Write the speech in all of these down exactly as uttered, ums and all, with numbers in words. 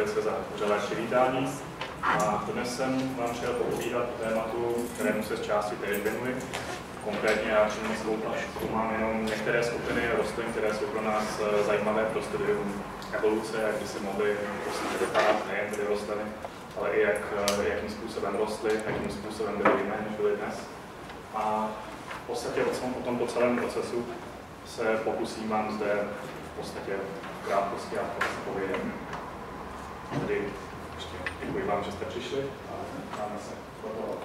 velice za pořád přivítání. A dnes jsem vám chtěl popovídat o tématu, kterému se z části tedy věnuji. Konkrétně já čím zkoumám jenom některé skupiny rostlin, které jsou pro nás zajímavé pro studium evoluce, jak by se mohly prostě vypadat, nejen tedy rostliny, ale i jak, jakým způsobem rostly, jakým způsobem byly jiné, než byly dnes. A v podstatě o tomto celém procesu se pokusím vám zde v podstatě v krátkosti a v povědět. Tedy ještě děkuji vám, že jste přišli a máme se do toho.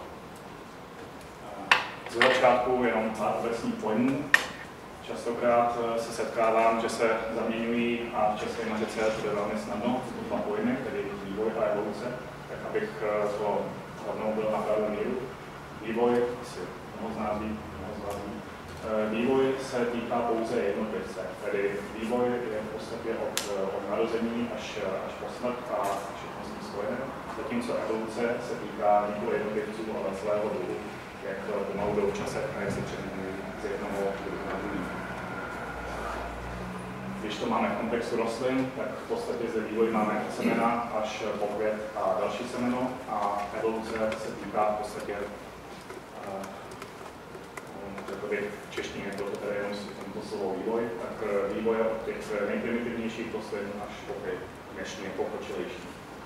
Z začátku jenom pár obecných pojmů. Častokrát se setkávám, že se zaměňují a v českém jazyce to je velmi snadno, tyto dva pojmy, tedy vývoj a evoluce, tak abych to rovnou byl na pravou míru. Vývoj, asi mnoho z nás ví, mnoho z vás ví. Vývoj se týká pouze jednotlivce, tedy vývoj je v podstatě od, od narození až, až po smrt a všechno s tím spojené, zatímco evoluce se týká nikoli jednotlivců, ale celého druhu, jak pomalu jdou v čase, jak se přeměňují z jednoho druhu na druhý. Když to máme v kontextu rostlin, tak v podstatě ze vývoj máme od semena až po květ a další semeno a evoluce se týká v podstatě v češtině je to tedy jenom to slovo vývoj, tak vývoj od těch nejprimitivnějších rostlin až po ty dnešní pokročilejší.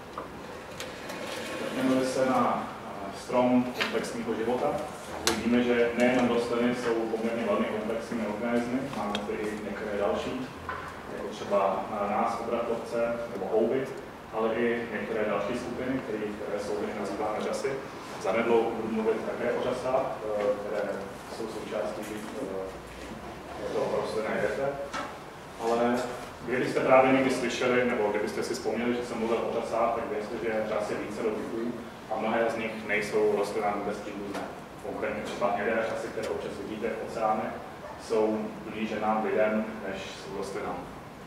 Vrhneme se na strom komplexního života. Vidíme, že nejen rostliny jsou poměrně velmi komplexními organismy, máme tady i některé další, jako třeba nás, obratlovce nebo houby, ale i některé další skupiny, které jsou nazývány řasy. Zanedlouho budu mluvit také o řasách, které jsou součástí toho rostlinné větve. Ale kdybyste právě někdy slyšeli, nebo kdybyste si vzpomněli, že jsem mluvil o řasách, tak věřte, že řas je více druhů a mnohé z nich nejsou rostlinám vůbec příbuzné. Konkrétně třeba hnědé řasy, které občas vidíte v oceánech, jsou blíže nám lidem, než jsou rostlinám.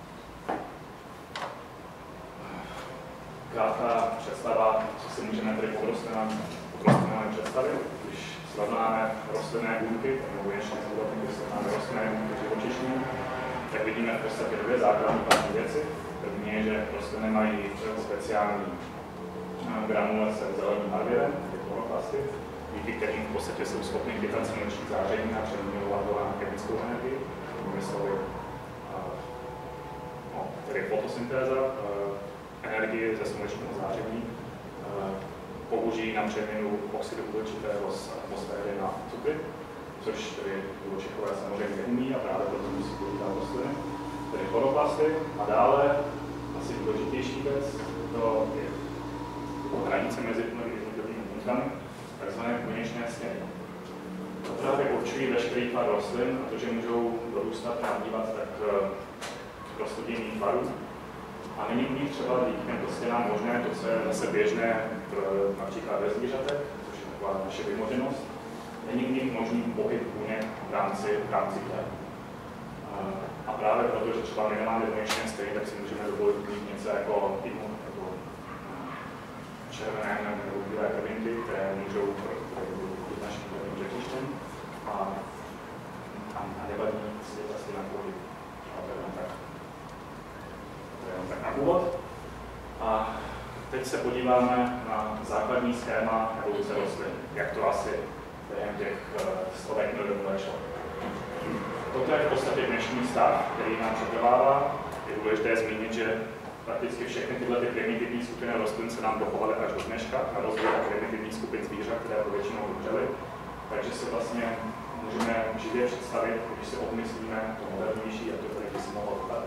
Krátká představa, co si můžeme tady pod rostlinám představit. Když srovnáme rostlinné buňky, nebo ještě zdůvodně, když srovnáme rostlinné buňky živočišní, tak vidíme v podstatě dvě základní věci. První je, že rostliny mají speciální granule se zeleným barvivem, ty chloroflasty, díky kterým v podstatě jsou schopny chytat sluneční záření a přeměňovat ho na chemickou energii, myslově, no, tedy fotosyntéza, energie ze slunečního záření, použijí na přeměnu oxidu uhličitého z atmosféry na cukry, což tedy živočichové samozřejmě neumí a právě proto musí používat rostliny, tedy chloroflasty. A dále, asi důležitější věc, to je hranice mezi jednotlivými buňkami, takzvané buněčné stěny. To právě určují veškerý tvar rostlin, a to, že můžou dorůstat a nabývat tak rozchodněných tvarů. A není u nich třeba díky těmto stěnám možné to, co je zase běžné například ve zvířatech, což je taková naše vymoženost. Není u nich možný pohyb buněk v rámci, v rámci těla. A právě proto, že třeba my nemáme buněčné stěny, tak si můžeme dovolit mít něco jako, jako červené nebo bílé krvinky, které můžou být naším prvním řečištěm a, a nevadí si vlastně na pohyb. Tak na úvod. A teď se podíváme na základní schéma evoluce rostlin, jak to asi během těch stovek milionů let šlo. Toto je v podstatě dnešní stav, který nám přetrvává. Je důležité zmínit, že prakticky všechny tyhle ty primitivní skupiny rostlin se nám dochovaly až do dneška, na rozdíl od primitivních skupin zvířat, které to většinou umřely. Takže si vlastně můžeme živě představit, když si odmyslíme to modernější, jak to tady by si mohlo vypadat.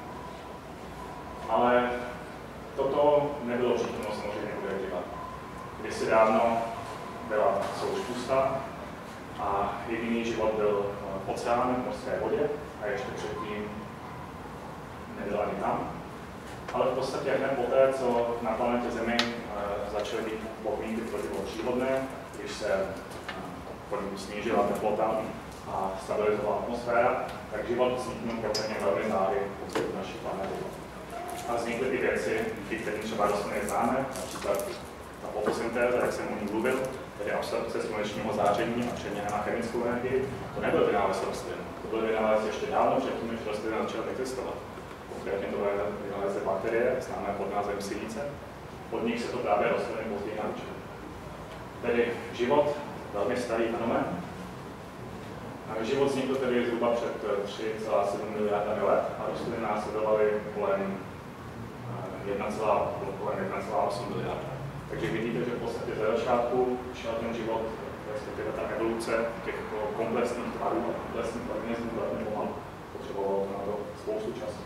Ale toto nebylo přítomno samozřejmě bude dívat. Kdysi dávno byla souš pusta a jediný život byl v oceánu, v mořské vodě a ještě předtím nebyl ani tam. Ale v podstatě hned poté, co na planetě Zemi začaly být podmínky pro život příhodné, když se snížila teplota a stabilizovala atmosféra, tak život vzniknul poměrně velmi záhy po celé naší planety. A vznikly ty věci, díky kterým třeba rostliny známe, například ta fotosyntéza, jak jsem o ní mluvil, tedy absorpce slunečního záření a přeměna na chemickou energii, to nebyl vynález rostlin. To byl vynález ještě dávno předtím, než rostliny začaly existovat. kreatinové vynalezly bakterie, známé pod názvem silice. Od nich se to právě rostliny později naučily. Tedy život, velmi starý fenomén. Život vznikl tedy zhruba před tři celá sedm miliardami let a rostliny následovaly kolem jedna celá osm miliardy. Takže vidíte, že v podstatě ze začátku šel ten život, respektive ta evoluce těch komplexních tvarů a komplexních organismů velmi pomalu. Potřebovalo to na to spoustu času.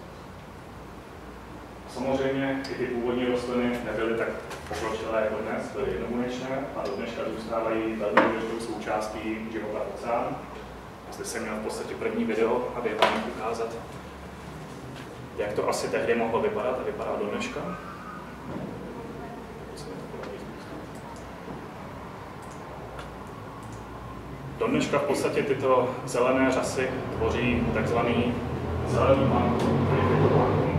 Samozřejmě i ty původní rostliny nebyly tak pokročilé jako dnes, byly jednobuněčné a do dneška zůstávají velmi důležitou součástí života v oceánu. Zde jsem měl v podstatě první video, aby vám ukázat, jak to asi tehdy mohlo vypadat a vypadá do dneška. Do dneška v podstatě tyto zelené řasy tvoří takzvaný zelený plankton, tedy fytoplankton.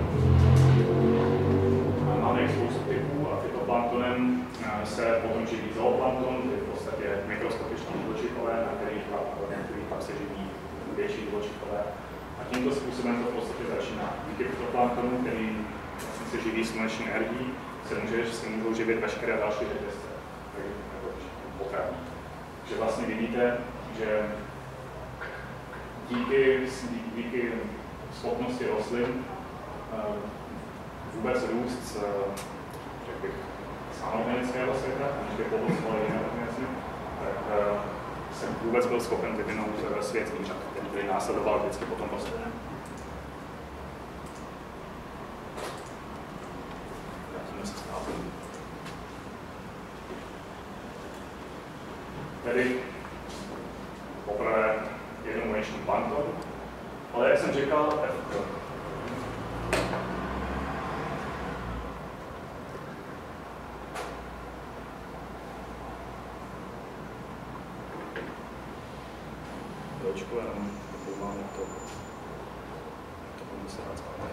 Máme jich spoustu typů a fytoplanktonem se potom živí zooplankton, tedy v podstatě mikroskopiční živočichové, na kterých pak se živí větší živočichové. A tímto způsobem to v podstatě začíná. Díky fytoplanktonu, který vlastně se živí sluneční energií, se může, se můžou živit veškeré další řetězce, nebo potravní. Takže vlastně vidíte, že díky, díky schopnosti rostlin vůbec růst z, řekl bych, z anorganického světa, aniž by povozovali jiné organismy, tak jsem vůbec byl schopen vyvinout svět zvířat, který následoval vždycky potom rostliny. Tedy poprvé jednobuněčný plankton, ale jak jsem říkal, Dočku, jenom dokoumám to, to budu se dát zpátky.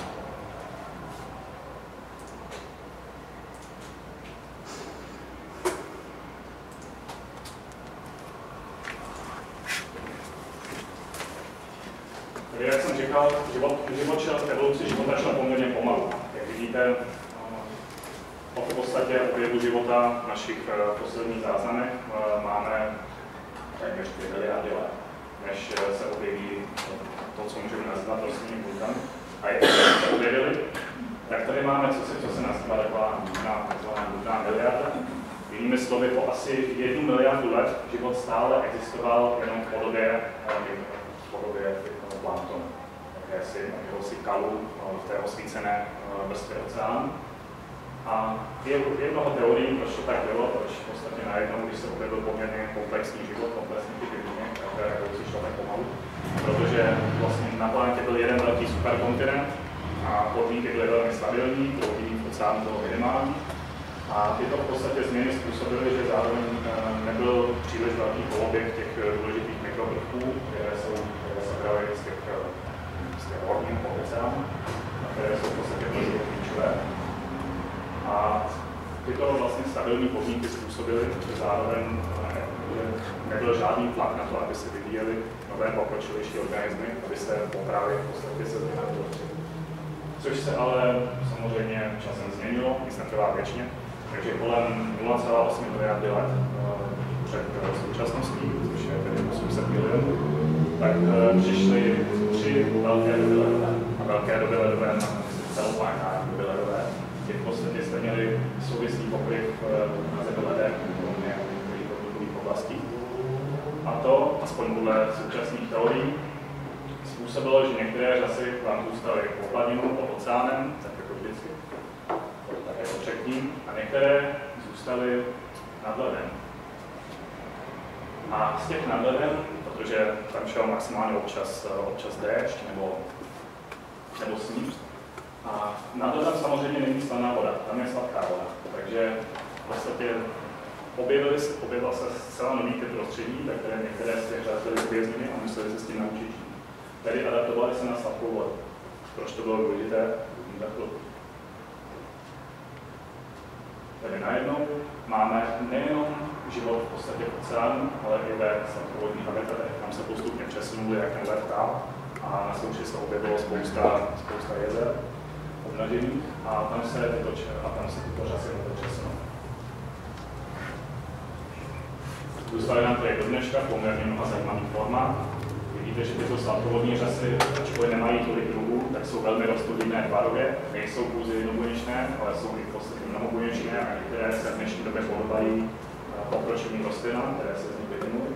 Tedy, jak jsem říkal, život, život šel v evoluci života šel poměrně pomalu. Jak vidíte, v podstatě objevu života v našich fosilních záznamech máme téměř dvě miliardy let, než se objeví to, co můžeme nazvat rostlinní buňkami. A jak se objevili, tak tady máme, co se, co se nazývá taková nutná miliarda. Jinými slovy, po asi jednu miliardu let život stále existoval jenom v podobě, v podobě planktonu, jakési, jakéhosi kalu v té osvícené vrstvě oceánu. A je jednoho teorií, proč to tak bylo, proč v podstatě najednou, když se objevil poměrně komplexní život, komplexní typy buněk, které evoluci šlo tak pomalu, protože vlastně na planetě byl jeden velký superkontinent a podmínky byly velmi stabilní, dlouhý oceán bylo minimální. A tyto v podstatě změny způsobily, že zároveň nebyl příliš velký koloběh těch důležitých mikrovrchů, které jsou, které se braly z těch, z těch horních oceánů, které jsou v podstatě velmi klíčové. A tyto vlastně stabilní podmínky způsobily, že zároveň nebyl žádný tlak na to, aby se vyvíjely nové pokročilejší organismy, aby se popravy v podstatě se změnily. Což se ale samozřejmě časem změnilo, nic netrvá věčně. Takže kolem nula celá osm miliardy let před současností, což je tedy osm set milionů, tak přišly tři velké doby ledové. A velké doby ledové na celoplanetární doby ledové. Těch v podstatě jste měli souvislý pokryv na zemeledech, kromě některých podnikových oblastí. A to, aspoň podle současných teorií, způsobilo, že některé řasy vám zůstaly pod hladinou, pod oceánem, tak jako vždycky, tak jako předtím, a některé zůstaly nad ledem. A z těch nad ledem, protože tam šel maximálně občas, občas déšť nebo, nebo sníh, a nad ledem samozřejmě není slaná voda, tam je sladká voda, takže v podstatě objevily, objevila se zcela nový typ prostředí, tak které některé z těch řas byly uvězněny a museli se s tím naučit. Tedy adaptovali se na sladkou vodu. Proč to bylo důležité? Tedy najednou máme nejenom život v podstatě v oceánu, ale i ve sladkovodních habitatech. Tam se postupně přesunuli, jak ten led dál. A a na souši se objevilo spousta, spousta jezer obnažených a tam se tyto, a tam se tyto řasy přesunou. Zůstaly nám tady do dneška poměrně mnoha zajímavých formát. Vidíte, že tyto sladkovodní řasy, ačkoliv nemají tolik druhů, tak jsou velmi rozptýlené tvarově, nejsou pouze jednobuněčné, ale jsou i v podstatě mnohobuněčné a některé se v dnešní době podobají pokročilým rostlinám, které se z nich vyvinuly.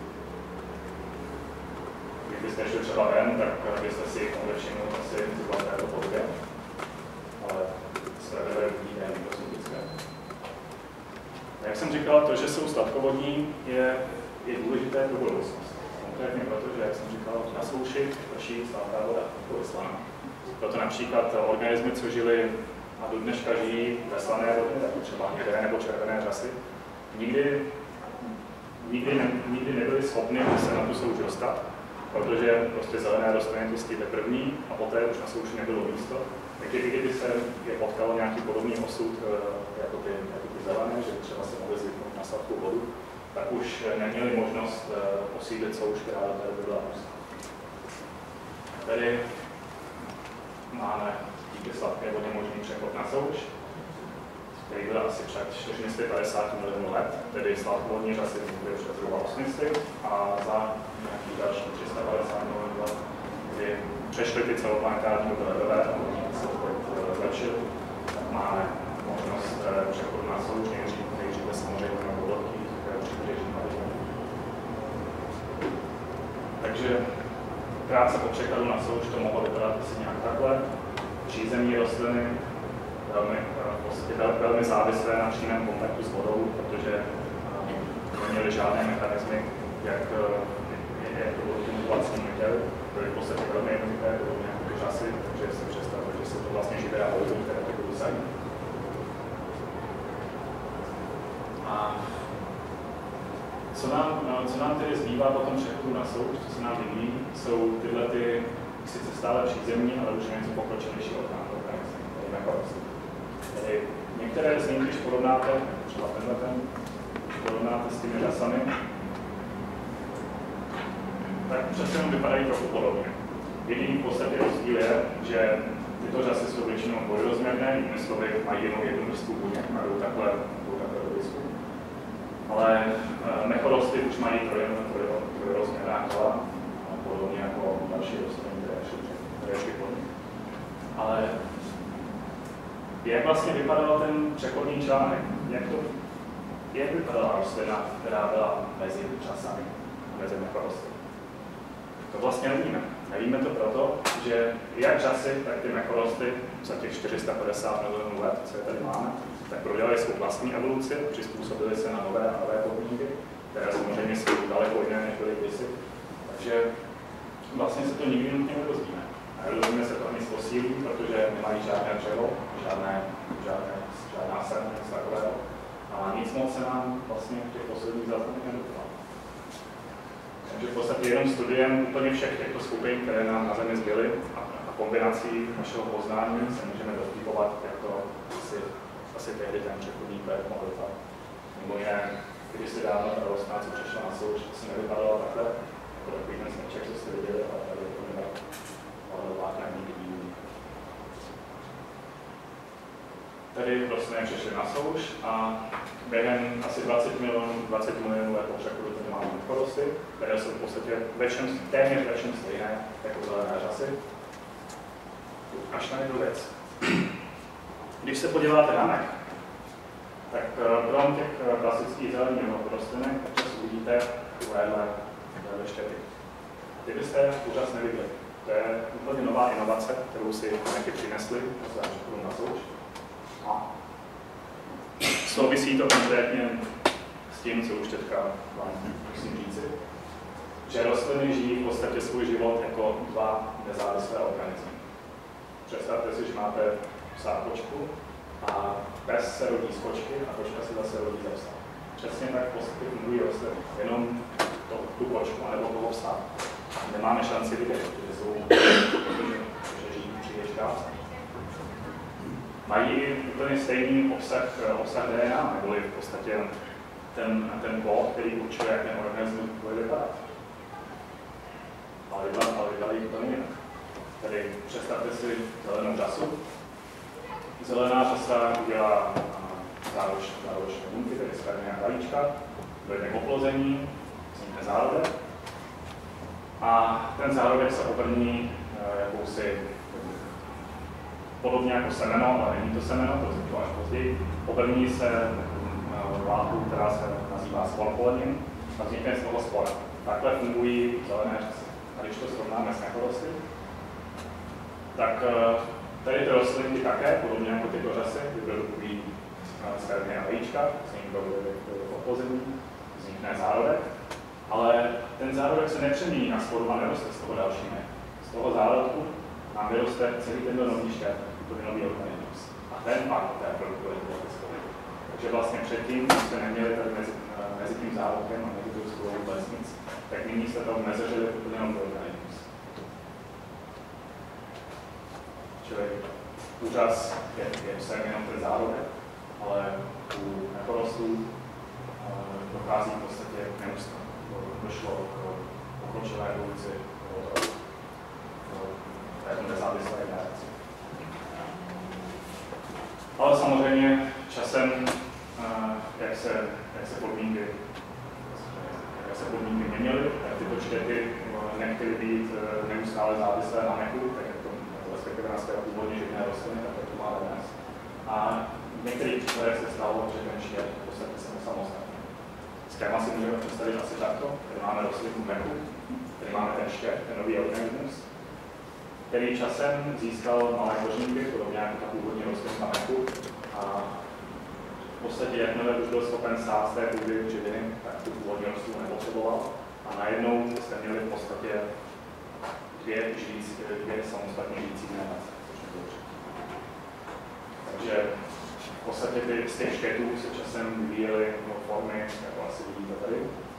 Kdybyste šli třeba ven, tak byste si mohli všimnout asi třeba v této podobě, ale spravedlivé vidíte, není to typické. Jak jsem říkal, to, že jsou sladkovodní, je, je důležité pro budoucnost. Konkrétně proto, že, jak jsem říkal, na souši prší sladká voda, jako slaná. Proto například organismy, co žili a do dneška žijí ve slané vodě, jako třeba hnědé nebo červené řasy, nikdy, nikdy, ne, nikdy nebyli schopni se na tu souš dostat, protože prostě zelené rostliny to stihly první a poté už na souši nebylo místo. Takže i kdyby se je potkalo nějaký podobný osud jako ty, jako ty zelené, že třeba se mohli zvyknout na sladkou vodu, tak už neměli možnost osídlit souš, která do té doby byla hustá. Tady máme díky sladké vodě možný přechod na souš, který byl asi před čtyři sta padesáti milionů let, tedy sladkovodní řasy vznikly před zhruba osm set a za nějakých dalších tři sta padesát milionů let, kdy přešly ty celoplanetární ledové a podmínky se opět zlepšily, tak máme možnost přechodu na souš, nejdříve samozřejmě na vodovkých příbřežích a lidí. Takže práce po překladu na souš to mohlo vypadat asi nějak takhle. Přízemní rostliny velmi, vlastně velmi závislé na přímém kontaktu s vodou, protože neměly žádné mechanismy, jak, jak to vodu vlastně neměli. Byly v podstatě velmi jednoduché, bylo nějaké řasy, takže si představili, že jsou to vlastně živé organismy, které to budou sadit. A co nám, co nám tedy zbývá po tom přechodu na souš, co se nám vyvíjí, jsou tyhle ty sice stále přízemní, ale už něco pokročilejší organismy, tedy mekorosty. Tedy některé z nich, když porovnáte, třeba tenhle ten, když porovnáte s těmi řasami, tak přece jenom vypadají trochu podobně. Jediný v podstatě rozdíl je, že tyto řasy jsou většinou dvojrozměrné, jinými slovy mají jenom jednu vrstvu buněk a jdou takhle, jdou takhle do disku. Ale mechorosty už mají trojrozměrná těla, podobně jako další rostliny, které šly po nich. Ale jak vlastně vypadal ten přechodný článek? Jak, to, jak vypadala rostlina, která byla mezi časami, mezi mechorosty? To vlastně nevíme. Nevíme to proto, že jak časy, tak ty mechorosty za těch čtyři sta padesát milionů let, co je tady máme, tak prodělali svou vlastní evoluci, přizpůsobili se na nové a nové podmínky, které samozřejmě jsou daleko jiné, než byly kdysi. Takže vlastně se to nikdy nutně nedozvíme. A nedozvíme se to ani z fosílů, protože nemají žádné dřevo, žádné, žádné, žádná semena, nic takového. A nic moc se nám vlastně v těch posledních záznamech nedostalo. Takže v podstatě jenom studiem úplně všech těchto skupin, které nám na Zemi zbyly a, a kombinací našeho poznání se můžeme dotýkovat, jak to asi, asi tehdy ten přechodní projekt mohl vypadat. Mimo jiné, když si dávno ta rostlina, co přišla na souč, asi nevypadala takhle, jako takový ten smeček, co jste viděli, ale tady to nebylo vlákna nikdy jiný. Tady rostliny přešly na souš a během asi dvacet milionů let po přechodu tady máme mechorosty, které jsou v podstatě večem, téměř večem stejné jako zelené řasy. Až na jednu věc. Když se podíváte na mech, tak krom těch klasických zelených rostlinek občas uvidíte takovéhle štěty. Ty byste úžas neviděli. To je úplně nová inovace, kterou si mechy přinesli za přechodu na souš. A souvisí to konkrétně s tím, co už teďka vám musím říci, že rostliny žijí v podstatě svůj život jako dva nezávislé organismy. Představte si, že máte psa a kočku a pes se rodí z kočky a kočka se zase rodí ze psa. Přesně tak v podstatě fungují rostliny. Jenom to, tu kočku anebo toho psa nemáme šanci vidět, protože jsou, protože žijí příliš krásně. Mají úplně stejný obsah, obsah D N A, neboli v podstatě ten, ten kód, který určuje, jak ten organismus bude vypadat. A ale vypadají úplně jinak. Tedy představte si zelenou řasu. Zelená řasa udělá záročné buňky, tedy spermia a vajíčka, dojde k oplození, vznikne zárodek. A ten zárodek se obrní jakousi, podobně jako semeno, ale není to semeno, to vzniklo až později, obrní se látku, která se nazývá sporopolenin, a vznikne z toho spora. Takhle fungují zelené řasy. A když to srovnáme s nekorosty, tak tady ty rostliny také, podobně jako tyto řasy, vyprodukují spermia a vajíčka, s ním dojde k oplození, vznikne zárodek, ale ten zárodek se nepřemění na sporu a neroste z toho další mech. Z toho zárodku nám vyroste celý tento nový štět, úplně nový organismus. A ten pak té produkuje ty. Takže vlastně předtím, když jste neměli tady mezi, mezi tím zárodkem a mezi tou spolou vůbec nic, tak nyní jste tam mezeřili úplně nový organismus. Čili úžas je, je se jenom ten zárodek, ale u neporostů dochází v podstatě k neústavu. Došlo k pokročilé evoluci této nezávislé generaci. Ale samozřejmě časem, jak se, jak se podmínky jak se podmínky měnily, tak tyto štěty nechtěly být neustále závislé na mechu, tak jak to respektive na své původně živné rostliny, tak jak to máme dnes. A v některých případech se stalo, že ten štět v podstatě se samostatný. Schéma si můžeme představit asi takto, tady máme rostlinu mechu, tady máme ten štět, ten nový organismus, který časem získal malé kořínky, podobně jako ta původní rostlina mechu, a v podstatě jakmile už byl schopen stát z té půdy živiny, tak tu původní rostlinu nepotřeboval a najednou jste měli v podstatě dvě, žijící, dvě samostatně žijící generace, což je dobře. Takže v podstatě ty, z těch štětů se časem vyvíjely do formy, jako asi vidíte tady.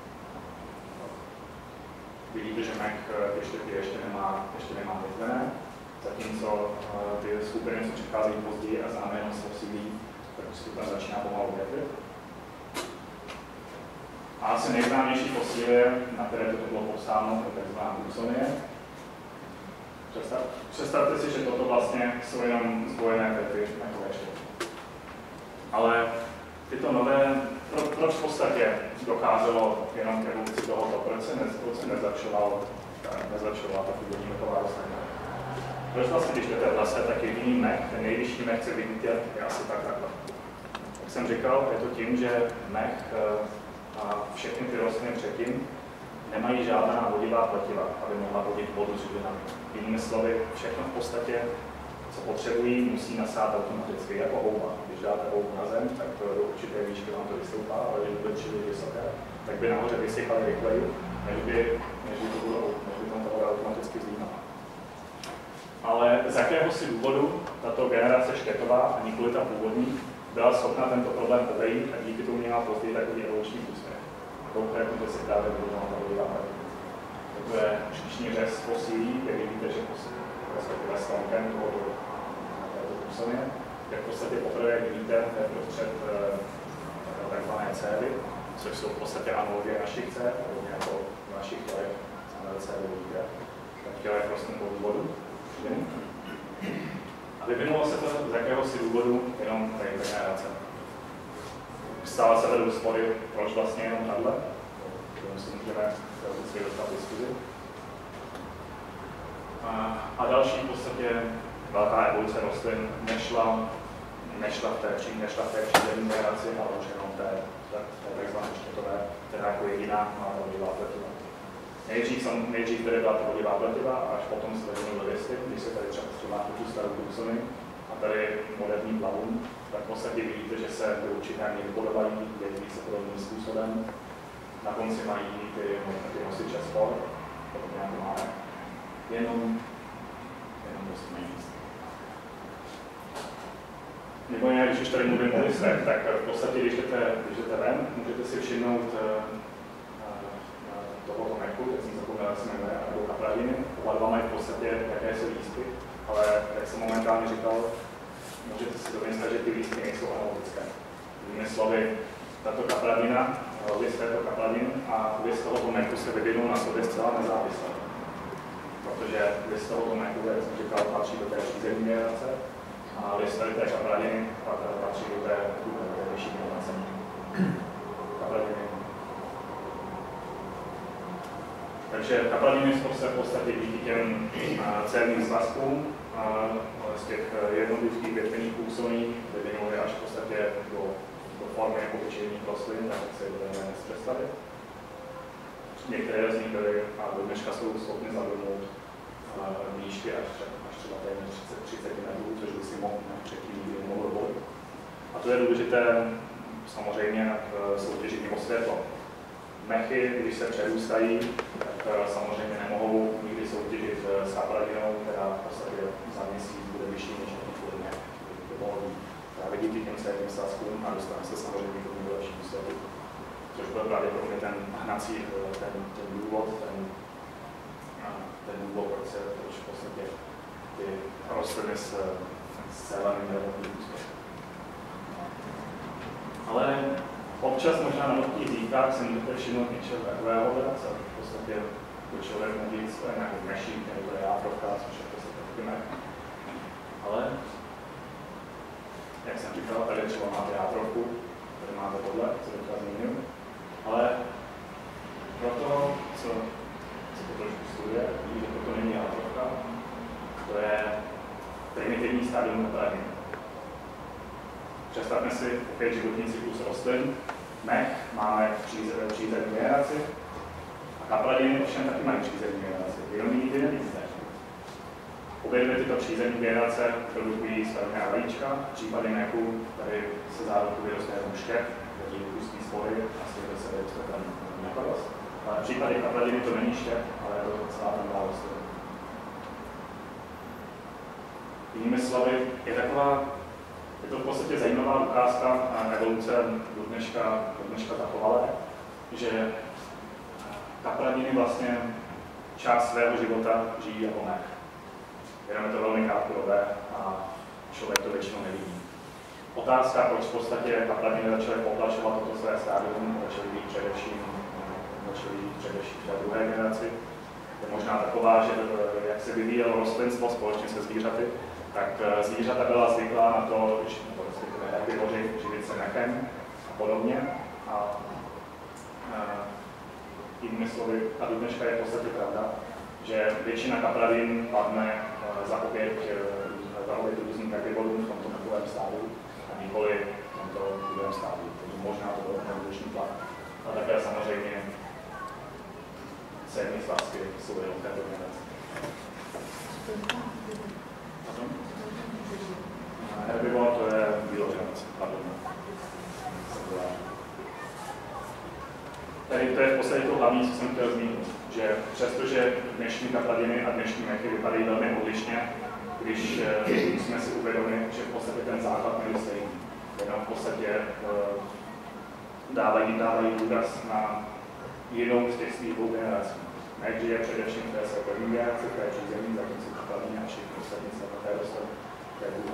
Vidíte, že mech ty štěty ještě nemá, ještě nemá vytvené, zatímco ty skupiny, co přicházejí později a známe jenom z fosílí, tak skupina začíná pomalu větvit. A asi nejznámější fosílie, na které to bylo popsáno, je tzv. Hudsonie. Představ, představte si, že toto vlastně jsou jenom zbojené větvy mechové štěty. Ale tyto nové, pro, proč v podstatě docházelo jenom k evoluci tohoto, proč se, ne, proč se nezlepšovala ta původní mechová rostlina? Proč vlastně, když jdete v lese, tak jediný mech, ten nejvyšší mech, co vidíte, je asi tak takhle. Jak jsem říkal, je to tím, že mech a všechny ty rostliny předtím nemají žádná vodivá pletiva, aby mohla vodit vodu s živinami. Jinými slovy, všechno v podstatě, co potřebují, musí nasát automaticky, jako houba. Když dáte houbu na zem, tak to do určité výšky vám to vystoupá, ale když bude příliš vysoké, tak by nahoře vysychali rychleji, než by, než by to bylo, než by tam to voda automaticky vzlímala. Ale z jakéhosi důvodu tato generace štětová, a nikoli ta původní, byla schopna tento problém obejít a díky tomu měla později takový evoluční úspěch. Konkrétně to si právě budou ta vodivá pletiva. To je příčný řez fosílí, kde vidíte, že respektive stonkem tohoto Hudsonie, jak v podstatě poprvé vidíte prostřed takzvané cévy, což jsou v podstatě analogie našich cév, podobně jako v našich tělech cévy vidíte, tak v tělech rostnou vodu. A vyvinulo se to z jakéhosi důvodu jenom tady generace. Stále se vedou spory, proč vlastně jenom tahle, kterou si můžeme teoreticky dostat v diskuzi. A další v podstatě velká evoluce rostlin nešla, nešla v té přímé generaci, ale už jenom v té, té, té takzvané štětové, která jako jediná má vodivá pletiva. Nejdřív, nejdřív tady byla ta vodivá pletiva a až potom se vyvinuly listy, když se tady třeba střelá tu starou Hudsonie a tady moderní plavun, tak v podstatě vidíte, že se do určité míry podobají, jezdí se podobným způsobem. Na konci mají ty, ty nosiče spor, podobně jako máme. Jenom, jenom dost nejvíc. Nebo jinak, když už tady mluvím o listech, tak v podstatě, když jdete, když jdete ven, můžete si všimnout tohoto mechu, teď jsem zapomněl, jak se jmenuje, nebo kapradiny. Oba dva mají v podstatě jakési lístky, ale jak jsem momentálně říkal, můžete si domyslet, že ty lístky nejsou analogické. Jinými slovy, tato kapradina, list této kapradiny a list tohoto mechu se vyvinul na sobě zcela nezávisle. protože list tohoto mechu, jak jsem říkal, patří do té přízemní generace a list tady té kapradiny patří do té vyšší generace. Kapradiny. Takže kapradiny se v podstatě díky těm cévním svazkům z těch jednoduchých větvených působných vyvinuly až v podstatě do, do formy jako obyčejných rostlin, tak se je budeme dnes představit. Některé z nich byly a do dneška jsou schopny zavrnout výšky až, až třeba téměř třicet metrů, což by si mohl předtím nikdy nemohl dovolit. A to je důležité samozřejmě v soutěži mimo světlo. Mechy, když se přerůstají, tak samozřejmě nemohou nikdy soutěžit s kapradinou, která v podstatě za měsíc bude vyšší než jakýkoliv mech. To mohou být právě díky těm cévním svazkům a dostane se samozřejmě k tomu lepšímu světu. Což byl právě pro mě ten hnací, ten, ten důvod, ten, ten důvod, proč se proč v podstatě ty rostliny s, s cévami měly takový úspěch. Ale občas možná na velkých dýchách se můžete všimnout něčeho takového, co v podstatě to člověk může jít svoje nějakou mešík, nebo to je játrovka, což je v podstatě taky mech. Ale, jak jsem říkal, tady třeba máte játrovku, tady máte tohle, co teďka zmínil. Ale pro toho, co, co to trošku studuje, ví, že toto není játrovka, to je primitivní stádium kapradiny. Představme si opět životní cyklus rostlin. Mech máme v přízemní generaci a kapradiny ovšem taky mají přízemní generaci, jenom nikdy nevidíte. Obě dvě tyto přízemní generace produkují své vajíčka, v případě mechu tady se zárodku vyroste jenom štěp, který pustí spory a z toho se vyroste ten mechorost. Ale v případě kapradiny to není štěp, ale je to celá ten rostlina. Jinými slovy, je taková Je to v podstatě zajímavá ukázka evoluce do dneška, do dneška taková, že kapradiny vlastně část svého života žijí jako mech. Jenom je to velmi krátkodobé a člověk to většinou nevidí. Otázka, proč v podstatě kapradiny začaly potlačovat toto své stádium, začaly být především, začaly být především v té druhé generaci, je možná taková, že jak se vyvíjelo rostlinstvo společně se zvířaty, tak zvířata byla zvyklá na to, že herbivori, živit se mechem a podobně. A, a jinými slovy, a do dneška je v podstatě pravda, že většina kapradin padne za oběť, za oběť různým herbivorům v tomto mechovém stádiu a nikoli v tomto druhém stádiu. Takže možná to byl evoluční plán. A také samozřejmě cévní svazky jsou jenom v této generaci. Herbivor to je bíložravec, pardon. Tady to je v podstatě to hlavní, co jsem chtěl zmínit, že přestože dnešní kapradiny a dnešní mechy vypadají velmi odlišně, když jsme si uvědomili, že v podstatě ten základ není stejný. Jenom v podstatě dávají, dávají důraz na jinou z těch svých dvou generací. Mech žije především v té své první generaci, v té přízemní, zatímco kapradiny a všichni ostatní se na té rostou v té druhé.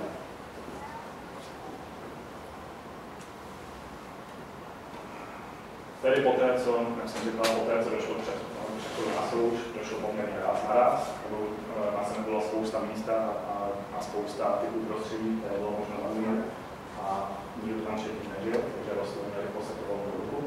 Tedy poté, co, jak jsem říkal, poté, co došlo před přechodu na souš, došlo poměrně ráz na ráz, na zemi bylo spousta místa a, a spousta typů prostředí, které bylo možno zaujmout a nikdo tam předtím nežil, takže rostliny měly v podstatě volnou ruku.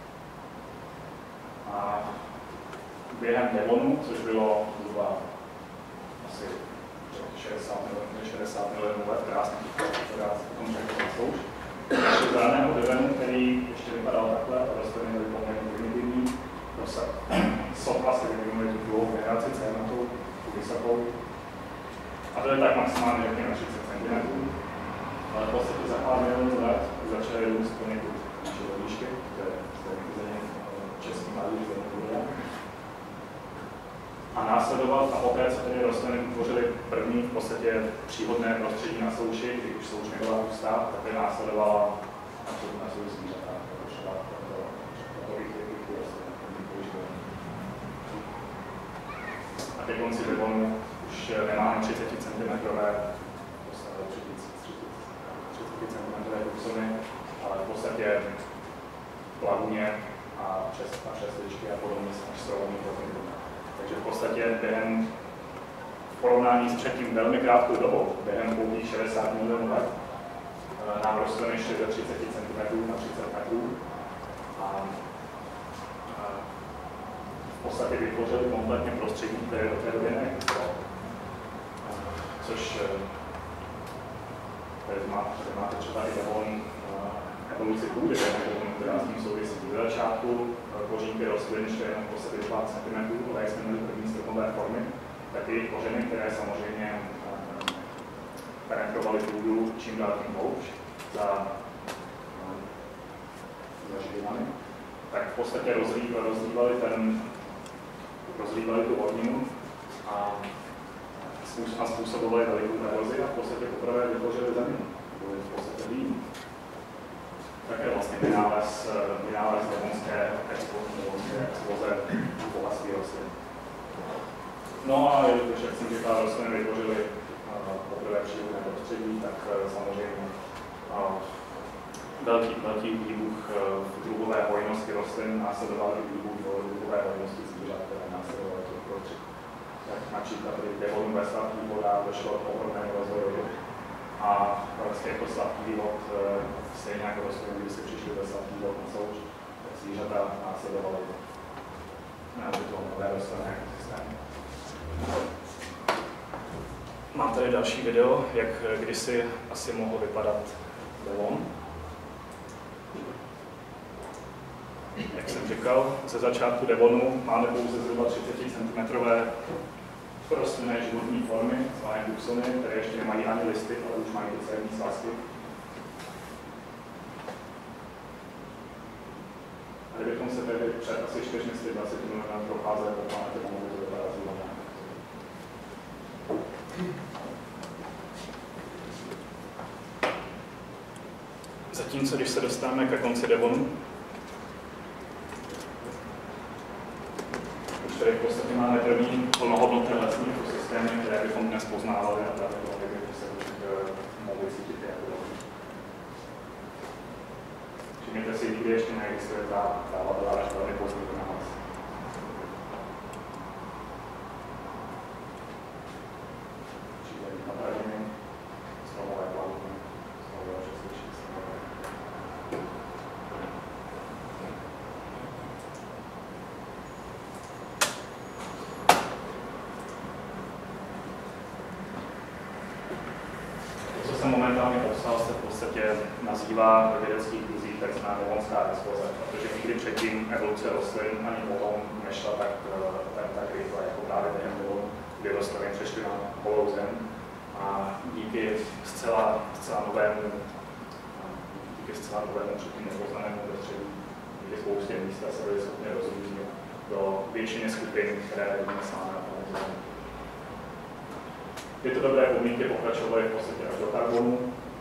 A během devonu, což bylo zhruba asi šedesát milionů let, krásný potom přechod na souš, z raného devenu, který ještě vypadal takhle, a rostliny byly poměrně primitivní, sotva se vyvinuli tu druhou generaci, cévnatou, tu vysokou. A to je tak maximálně řekněme třicet centimetrů. Ale v podstatě za pár milionů let začaly růst poněkud naše výšky, to je země český malíř země. A následoval, a poté, co tedy rostliny utvořily první v podstatě příhodné prostředí na souši, když už souš nebyla hustá, tak by následovala na souši zvířata, třeba takových typů rostlin. A ke konci devonu už nemáme třicet centimetrové, třicet centimetrové buxony, ale v podstatě plavuně a přes, a přes ličky a podobně až strování. Takže v podstatě během porovnání s předtím velmi krátkou dobou, během pouhých šedesát milionů let, nám rostliny šly ze třicet centimetrů na třicet metrů a, a v podstatě vytvořili kompletně prostředí, které do té doby neexistovalo. Což tady máte třeba i devon evoluci půdy, která s tím souvisí. V začátku kořínky rostlin šly jenom po sedmdesát centimetrů, ale jak jsme měli první stromové formy, tak jejich kořeny, které samozřejmě penetrovaly půdu čím dál tím hloubš za, za živinami, tak v podstatě rozlívali, ten, rozlívali tu vodninu a, a způsobovali velikou erozi a v podstatě poprvé vytvořili zemi. Byli v podstatě hlíny. Také vlastně vynález, vynález devonské exploze bohatství rostlin. No a jelikož, jak jsem říkal, rostliny vytvořili poprvé přírodné prostředí, tak samozřejmě velký, velký výbuch v druhové hojnosti rostlin následoval i výbuch v druhové hojnosti zvířat, které následovaly to prostředí. Tak například v devonu ve sladkých vodách došlo k ohromnému rozvoji a vlastně jako sladký vod, stejně jako rostliny, když si přišli ve sladký vod na souč, tak zvířata následovaly tyto nové rostlinné systémy. Mám tady další video, jak kdysi asi mohl vypadat devon. Jak jsem říkal, ze začátku devonu máme pouze zhruba třicet centimetrové rostlinné životní formy, zvané buxony, které ještě nemají ani listy, ale už mají celní svazky. A kdybychom se tedy před asi čtyřmi sty dvaceti miliony procházeli po planetě, mohli to vypadat zhruba. Zatímco, když se dostáváme ke konci devonu, už tady v podstatě máme první plnohodnotné lesní ekosystémy, které bychom dnes poznávali a pravděpodobně bychom se mohli cítit jako devon. Všimněte si, nikdy ještě neexistuje ta tráva byla až velmi pozdě na nás. Momentálně popsal se v podstatě nazývá ve vědeckých kruzích takzvaná devonská exploze, protože nikdy předtím evoluce rostlin ani potom nešla tak, tak, tak rychle jako právě během devonu, kdy rostliny přešly na holou zem a díky zcela, zcela novému, díky zcela novému předtím nepoznanému prostředí, díky spoustě místa se byly schopny rozrůznit do většiny skupin, které dnes máme na planetě Zemi. Tyto dobré podmínky pokračovaly v podstatě až do karbonu,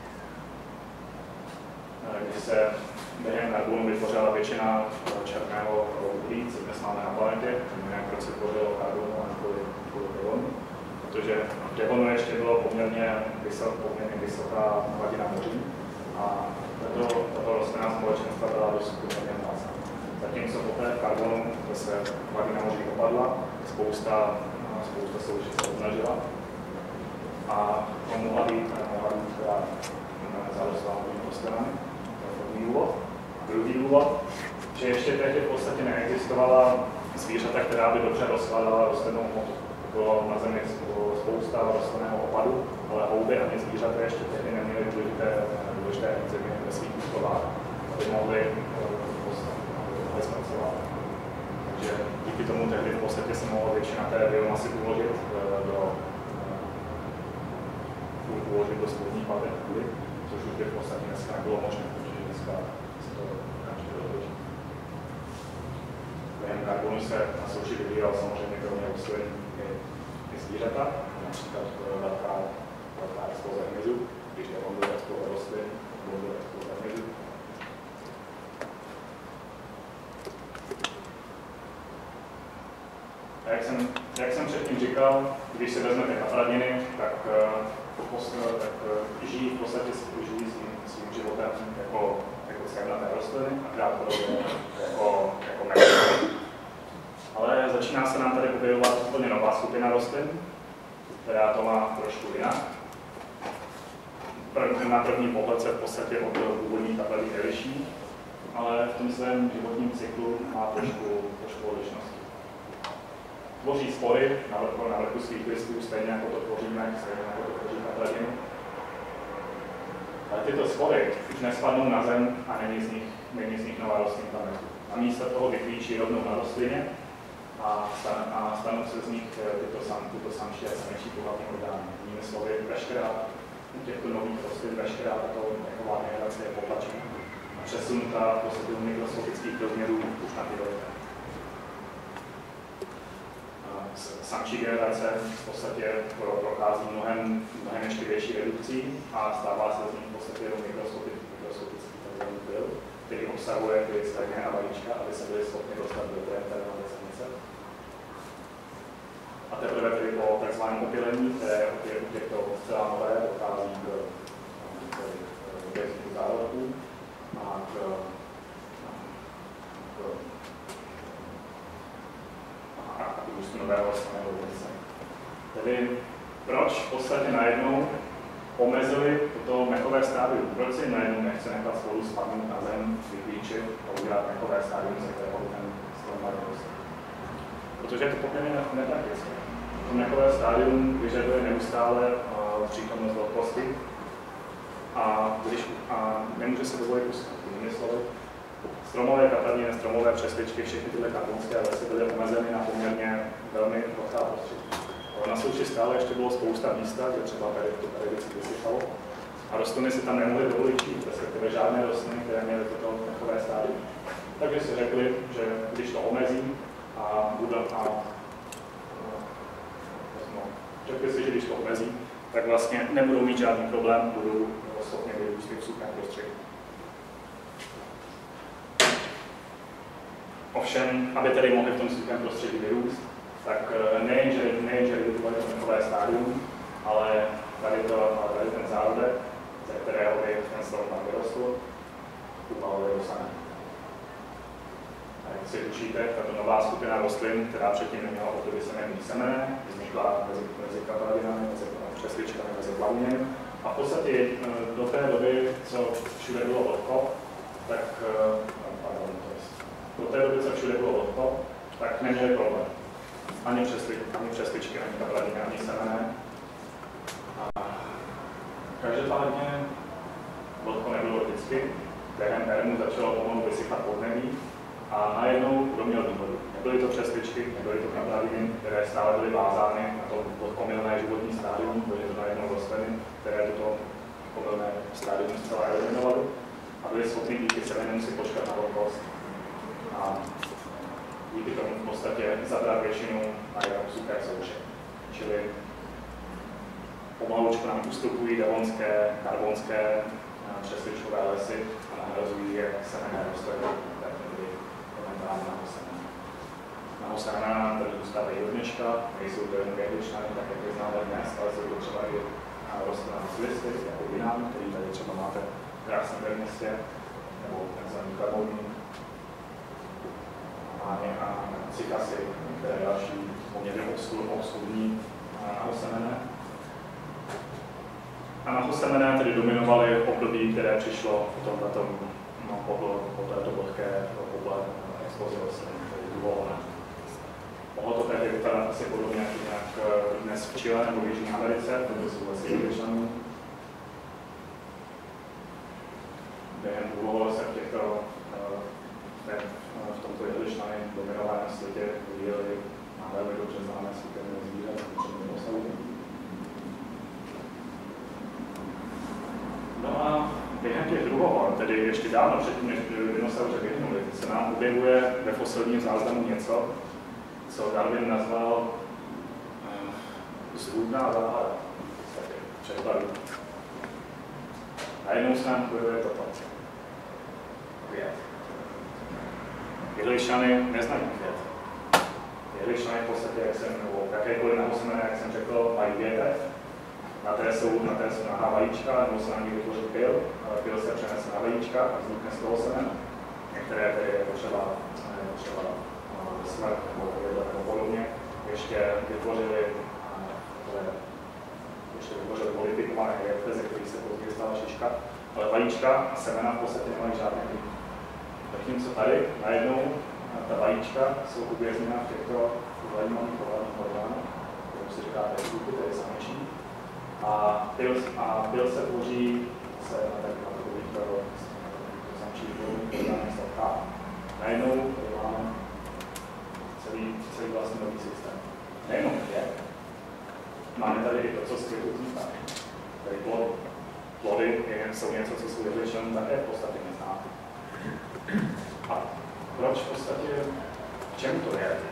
kdy se během karbonu vytvořila většina černého uhlí, co dnes máme na planetě, jinak proč se tvořilo karbonu a kvůli devonu, protože v devonu ještě bylo poměrně, vysok, poměrně vysoká hladina moří a tato, tato rostlinná společenstva byla dost poměrně vzácná. Zatímco poté v karbonu se hladina moří opadla, spousta, spousta souši se obnažila. A to mohla být, mohla být teda zarostla novým rostlinami. To je první důvod. A druhý důvod, že ještě tehdy v podstatě neexistovala zvířata, která by dobře rozkládala rostlinnou hmotu. Bylo na Zemi spousta rostlinného opadu, ale houby ani zvířata ještě tehdy neměly důležité, důležité enzymy ve svých úschovách, aby mohly zpracovat. Takže díky tomu tehdy v podstatě se mohla většina té biomasy uložit do uložit do spodních patek půdy, což už by v podstatě dneska nebylo možné, protože dneska se to každý dotočí. Během karbonu se na souši vybíral samozřejmě kromě rostlin i, i zvířata, například velká, velká exploze hmyzu, když devon byl exploze rostlin, devon byl exploze hmyzu. A jak jsem, jak jsem předtím říkal, když si vezmete kapradniny, tak tak žijí v podstatě žijí svým, svým životem jako, jako skalnaté rostliny a krátkodobě jako, jako megafauna. Ale začíná se nám tady objevovat úplně nová skupina rostlin, která to má trošku jinak. Na první pohled se v podstatě od původní kapely neliší, ale v tom svém životním cyklu má trošku, trošku odlišnosti. Tvoří spory na vrchu, na vrchu svých listů, stejně jako to tvoříme, stejně jako to tvoří kapeliny. Ale tyto spory už nespadnou na zem a není z nich, není z nich nová rostlinka metu. A místo toho vyklíčí rovnou na rostlině a, stan, a stanou se z nich tyto, sam, tyto samčí a samečí bohatý orgány. Jinými slovy, veškerá u těchto nových rostlin, veškerá tato taková generace je potlačena a přesunutá do mikroskopických rozměrů už na ty velké. Samčí generace v podstatě prochází mnohem, mnohem ještě větší redukcí a stává se z nich v podstatě jenom mikroskopický, mikroskopický takzvaný pyl, který obsahuje ty stejné a vajíčka, aby se byly schopny dostat do té terminové samice. A teprve tedy po takzvaném opylení, které je u těchto zcela nové, dochází k vzniku zárodků a k, k a k růstu nového staného vůdce. Tedy proč v podstatě najednou omezili toto mechové stádium? Proč si najednou nechce nechat spolu spadnout na zem, vyklíčit a udělat mechové stádium, ze kterého ten strom má roste? Protože je to poměrně nepraktické. To mechové stádium vyžaduje neustále uh, přítomnost vlhkosti a, když, a nemůže se dovolit pustit. Jinými slovy, stromové kapeliny, stromové přesličky, všechny tyhle karbonské lesy byly omezeny na poměrně velmi vlhká prostředí. Ale na souši stále ještě bylo spousta místa, kde třeba tady to tady vždycky vysychalo a rostliny si tam nemohly dovolit žít, respektive žádné rostliny, které měly toto mechové stádium. Takže si řekli, že když to omezí a budou a no, řekli si, že když to omezí, tak vlastně nebudou mít žádný problém, budou schopni vyrůstat v suchém prostředí. Ovšem, aby tedy mohli v tom suchém prostředí vyrůst, tak nejenže nejenže vybutovali to mechové stádium, ale tady, to, tady ten zárodek, ze kterého by ten strom tam vyrostl, upalili do samé. A jak si učíte, tato nová skupina rostlin, která předtím neměla období semenní semene, vznikla mezi, mezi kapelinami, mezi přesličkami, mezi plavuněmi. A v podstatě do té doby, co všude bylo vlhko, tak pardon, do té doby, co všude bylo vlhko, tak neměli problém. Ani přesličky, ani přesličky, ani kapeliny, ani semené. Každopádně vlhko nebylo vždycky. Během ému začalo pomalu vysychat podnebí a najednou kdo měl výhodu. Nebyly to přesličky, nebyly to kapeliny, které stále byly vázány na to podkomilné životní stádium, byly to najednou rostliny, které toto pomilné stádium zcela eliminovaly a byly schopny díky semenům si počkat na vlhkost. A díky tomu v podstatě zabrat většinu na jednou suché souše. Čili pomalučku nám ustupují devonské, karbonské přesličkové lesy a nahrazují je semenné rostliny, které byly momentálně nahosené. Nahosené nám tady zůstávají hodněčka, nejsou to jen jehličnany, tak jak je známe dnes, ale jsou to třeba i rostliny z listy, jako jinám, který tady třeba máte v krásném městě, nebo takzvaný karbonní. A cikasy, které další poměrně obskurní nahosemené. A nahosemené tedy dominovaly období, které přišlo po tomto, no, po, po této vlhké explozi rostlin, tedy druhovolné. Mohlo to tehdy vypadat asi podobně jako nějak dnes v Chile nebo v Jižní Americe, to jsou lesy jehličnanů. Během druhovole se v těchto v tomto jehličnany dominovaném světě vyvíjeli na velmi dobře známé skupiny zvířat, třeba dinosaury. No a během těch druhovor, tedy ještě dávno předtím, než dinosauři vyhnuli, se nám objevuje ve fosilním záznamu něco, co Darwin nazval uh, zrůdná záhada, v překladu. Najednou se nám objevuje toto. Květ. Jehličnany neznají květ. Jehličnany v podstatě, jak jsem, nebo jakékoliv nahosemené, jak jsem řekl, mají větev. Na té jsou, na té jsou nahá vajíčka, nebo se na ní vytvoří pyl. Pyl se přenese na vajíčka a vznikne z toho semena. Některé tedy jako třeba, třeba smrt nebo, nebo podobně ještě vytvořili takové ještě hovořil modifikované jehle, ze kterých se později stala šiška, ale vajíčka a semena v podstatě nemají žádný vliv. Zatímco tady najednou ta vajíčka jsou uvězněna v těchto zajímavých pohlavních orgánech, kterou se říká vesluky, tedy samičí. A pil, a pil se tvoří se na takových samičích orgánech statkách. Najednou tady máme celý, celý vlastně nový systém. Nejenom květ, máme tady i to, co z květu vzniká. Tady plody. Plody jsou něco, co jsou jehličanům také v podstatě neznámé. A proč v podstatě, v čem to je?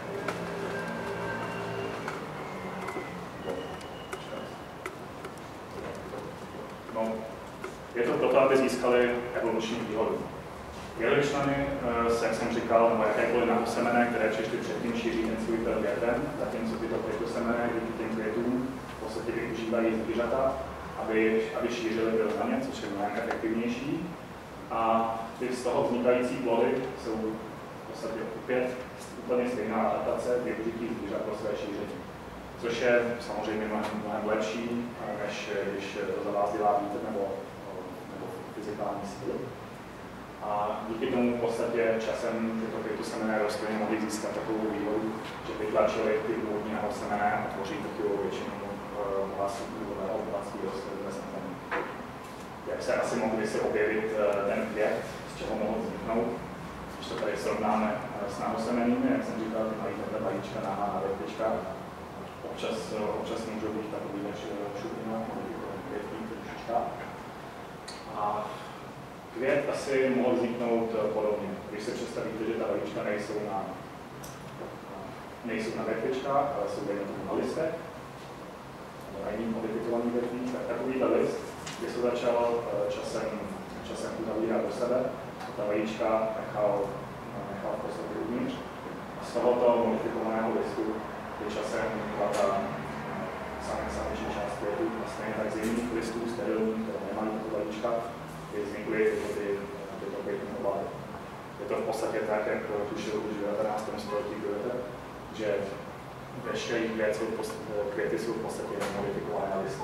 No, je to proto, aby získali evoluční výhodu. Jehličnany, jak jsem říkal, nebo jakékoliv nahosemené, které přišly předtím, šíří ten svůj pil větrem, zatímco tyto květosemené díky těm květům v podstatě využívají zvířata, aby, aby šířili pil na ně, což je mnohem efektivnější. A ty z toho vznikající plody jsou v podstatě opět úplně stejná adaptace využití zvířat pro své šíření. Což je samozřejmě mnohem lepší, než když to za vás dělá vítr nebo, nebo fyzikální síly. A díky tomu v podstatě časem tyto květosemenné rostliny mohly získat takovou výhodu, že vytlačily ty původní nahosemené a tvoří takovou většinu oblastí rostlin ve světě. Jak se asi mohli si objevit ten květ, z čeho mohl vzniknout. Když to tady srovnáme s nahosemenými, jak jsem říkal, ty mají takhle vajíčka na, na větvičkách. Občas, občas můžou být takový než šupina, květví, trošička. A květ asi mohl vzniknout podobně. Když si představíte, že ta vajíčka nejsou na, nejsou na větvičkách, ale jsou jen na listech, nebo na jiným modifikovaných větvích, tak takový list, kdy se začal časem, časem uzavírat do sebe, ta vajíčka nechal, nechal v podstatě uvnitř. A z tohoto modifikovaného listu je časem byla ta samičí část květu, a stejně tak z jiných listů sterilních, které nemají tato vajíčka, kdy vznikly tyto květní obaly. Je to v podstatě tak, jak tušil už v devatenáctém století budete, že veškerý květ jsou, květy jsou v podstatě modifikované listy.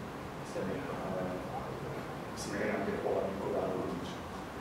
Směrem těch pohlavních orgánů uvnitř.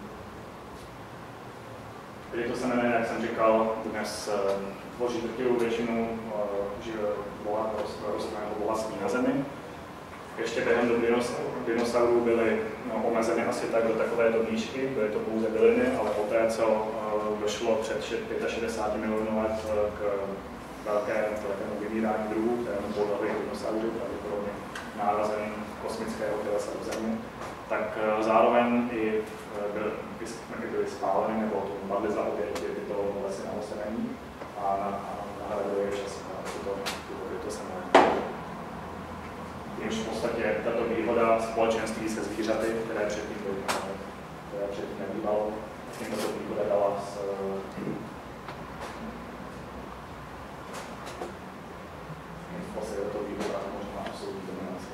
Tedy to se jmenuje, jak jsem říkal, dnes tvoří drtivou většinu rostlinného bohatství na Zemi. Ještě během doby dinosaurů byly no, omezeny asi tak do takovéto výšky, byly to pouze byliny, ale poté, co došlo před šedesáti pěti milionů let k velkému vymírání druhů, kterému podali dinosauři, pravděpodobně nárazem kosmického tělesa do Země, tak zároveň i byly, byly spáleny nebo padly za obě tyto lesy nahosemení a nahradily je čas tyto květosemené. Tímž v podstatě tato výhoda společenství se zvířaty, které předtím, byly, které předtím nebývalo, tím tato výhoda dala s v podstatě tato výhoda možná absolutní dominace.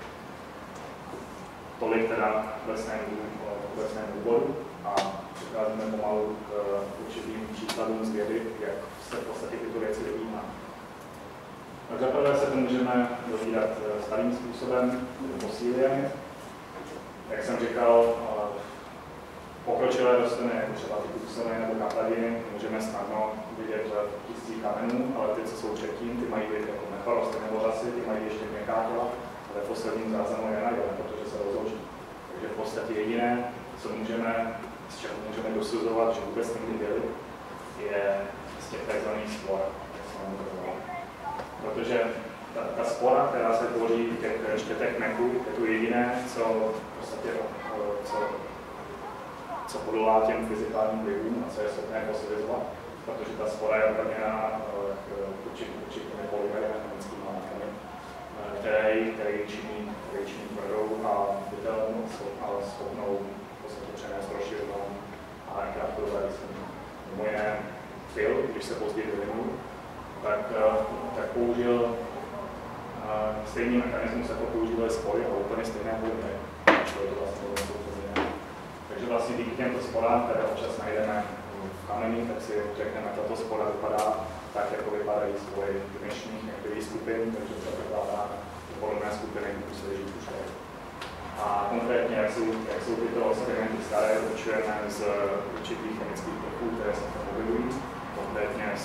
Tolik teda k obecnému úvodu a přicházíme pomalu k určitým příkladům z vědy, jak se v podstatě tyto věci dozvídá. Tak zaprvé se to můžeme dozvídat starým způsobem, fosíliemi. Jak jsem říkal, pokročilé rostliny, jako třeba ty kusové nebo kapradiny, můžeme snadno vidět v tisících kamenů, ale ty, co jsou předtím, ty mají být jako mecharosty nebo řasy, ty mají ještě měkká těla, ale posledním záznamu je najdeme, protože se rozloží. Takže v podstatě jediné, co můžeme, z čeho můžeme dosuzovat, že vůbec někdy byly, je z těch tzv. Spor. Protože ta, ta spora, která se tvoří v těch štětech meku, je to jediné, co v podstatě co, co podolá těm fyzikálním vlivům a co je schopné fosilizovat, protože ta spora je obrněná určitými polymery chemickými látkami, které ji činí tvrdou a bytelnou, ale schopnou v podstatě přenést rozšiřování a krátkodobé výsledky. Mimo jiné pil, když se později vyvinul, tak, tak použil stejný mechanismus, jako používaly spory a úplně stejné polymery. Takže vlastně díky těmto sporám, které občas najdeme v kameni, tak si řekneme, že tato spora vypadá tak, jako vypadají spory dnešních některých skupin, takže to vypadá podobné skupiny museli žít už tady. A konkrétně, jak jsou, jak jsou tyto sedimenty staré, určujeme z určitých chemických prvků, které se tam objevují, konkrétně z,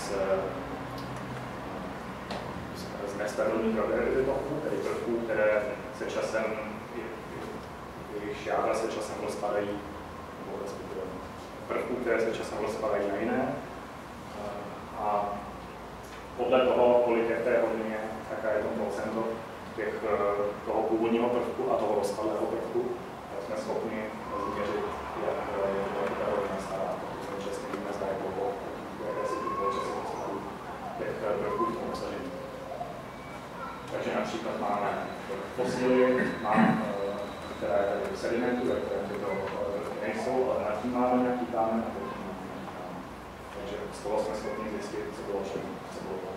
z, z nestabilních radioaktivitoků, tedy prvků, které se časem, jejich jádra se časem rozpadají, nebo respektive prvků, které se časem rozpadají na jiné. A podle toho, kolik je v té hodině, jaká je to procento těch, toho původního prvku a toho rozpadlého prvku, tak jsme schopni změřit, jak je ta hodina stará, protože jsme přesně víme, zda je dlouho, jaké si ty časy rozpadu těch prvků v tom obsažení. Takže například máme fosily, máme, která je tady v sedimentu, ve kterém tyto nejsou, ale nad tím máme nějaký kámen a pod tím máme nějaký kámen. Takže z toho jsme schopni zjistit, co bylo všechno, co bylo to.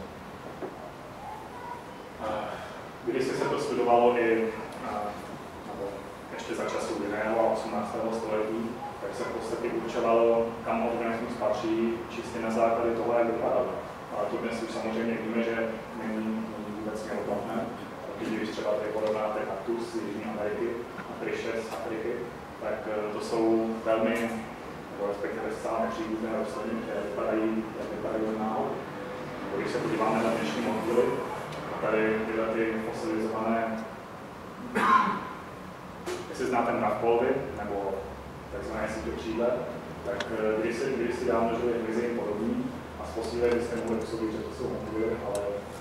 Když se to studovalo i nebo ještě za času jiného a osmnáctého století, tak se v podstatě určovalo, kam organismus patří, čistě na základě toho, jak vypadal. Ale to dnes už samozřejmě víme, že není, není vůbec neoplatné. Když třeba tady porovnáte kaktus z Jižní Ameriky a tryše z Afriky, tak to jsou velmi, nebo respektive zcela nepříbuzné rostliny, které vypadají, jak vypadají od náhody. Když se podíváme na dnešní motýly, tady tyhle ty fosilizované, jestli znáte mravkolvy, nebo takzvané sítokřídle, tak když si, když si dávno žili hmyzy jim podobní a z fosílek byste mohli působit, že to jsou motýly, ale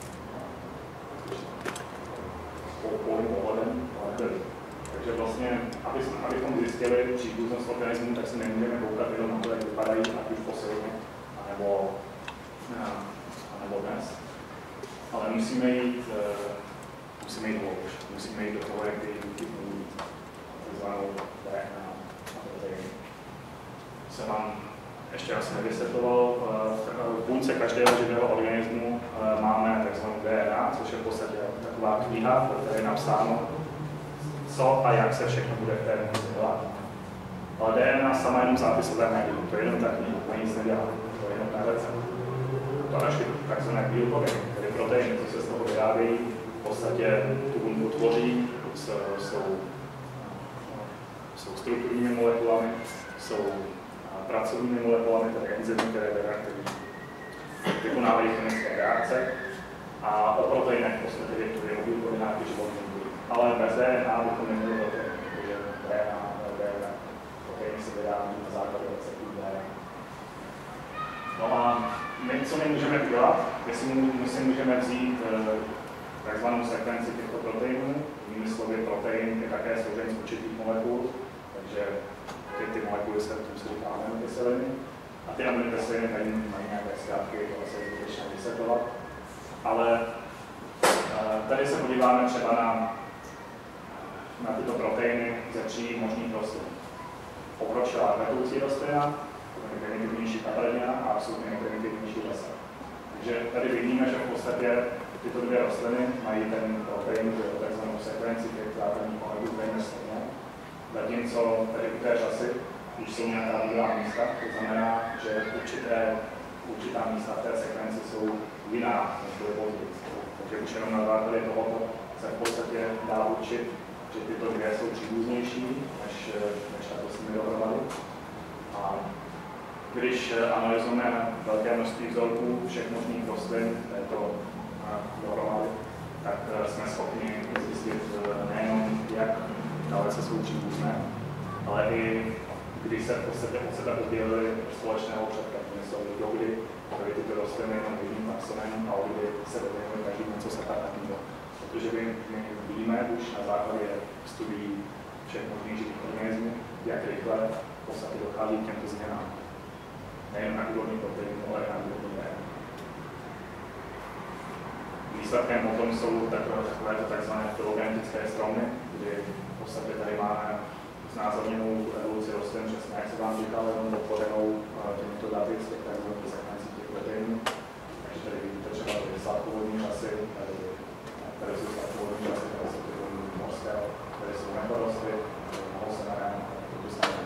polním pohledem, ale nebyli. Takže vlastně, aby, abychom zjistili příbuznost organismů, tak si nemůžeme koukat jenom na to, jak vypadají, ať už fosilně, anebo, anebo dnes. Ale musíme jít, musíme jít hloubš, musíme jít do toho, jak ty díky fungují, takzvanou D N A a proteiny. Jsem vám ještě asi nevysvětloval, v buňce každého živého organismu máme takzvanou D N A, což je v podstatě taková kniha, ve které je napsáno, co a jak se všechno bude v té buňce dělat. Ale D N A sama jenom zápisové médium, to je jenom ta kniha, to nic nedělá, to je jenom ta recept. To naše takzvané bílkoviny, tedy proteiny, co se z toho vyrábějí, v podstatě tu buňku tvoří, jsou, jsou strukturními molekulami, jsou pracovními molekulami, tedy enzymy, které vykonávají chemické reakce. A o proteinech v podstatě větuje o bílkovinách i životní bílkoviny. Ale bez D N A bychom neměli proteiny, protože D N A, D N A, proteiny se vyrábí na základě receptů D N A. No a my, co my můžeme udělat, jestli my si můžeme vzít takzvanou sekvenci těchto proteinů, jinými slovy protein je také složen z určitých molekul, takže ty, ty molekuly se tím se říká aminokyseliny a ty aminokyseliny mají, mají nějaké zkrátky, to se zbytečně vysvětlovat. Ale tady se podíváme třeba na, na tyto proteiny ze tří možných rostlin. Pokročilá kvetoucí rostlina, nejprimitivnější kavernina a absolutně nejprimitivnější lesa. Takže tady vidíme, že v podstatě tyto dvě rostliny mají ten protein, takzvanou sekvenci těch základních molekul téměř stejně. Zatímco tady u té řasy, když jsou nějaká bílá místa, to znamená, že určité, určitá místa v té sekvenci jsou jiná, než byly později. Takže už jenom na základě tohoto se v podstatě dá určit, že tyto dvě jsou příbuznější než, než ta rostliny dohromady. A když analyzujeme velké množství vzorků všech možných rostlin této dohromady, tak jsme schopni zjistit nejenom, jak dalece jsou příbuzné, ale i když se v podstatě od sebe oddělili společného předka, jsou kdy byly tyto rostliny jenom jedním taxonem a kdy se dověděli každý něco separátního. Protože my, my víme už na základě studií všech možných živých organismů, jak rychle v podstatě dochází k těmto změnám. Nejen na úrovni proteinu, ale i na úrovni D N A. Výsledkem potom jsou takovéto takzvané filogenetické stromy, kdy v podstatě tady máme znázorněnou evoluci rostlin, přesně jak se vám říkal, jenom podpořenou těmito daty z těch takzvaných sekvencí těch proteinů. Takže tady vidíte třeba ty sladkovodní řasy, tady, tady jsou sladkovodní řasy, tady jsou ty mořské, tady jsou mekorosty, mohou se nahrát, to znamená.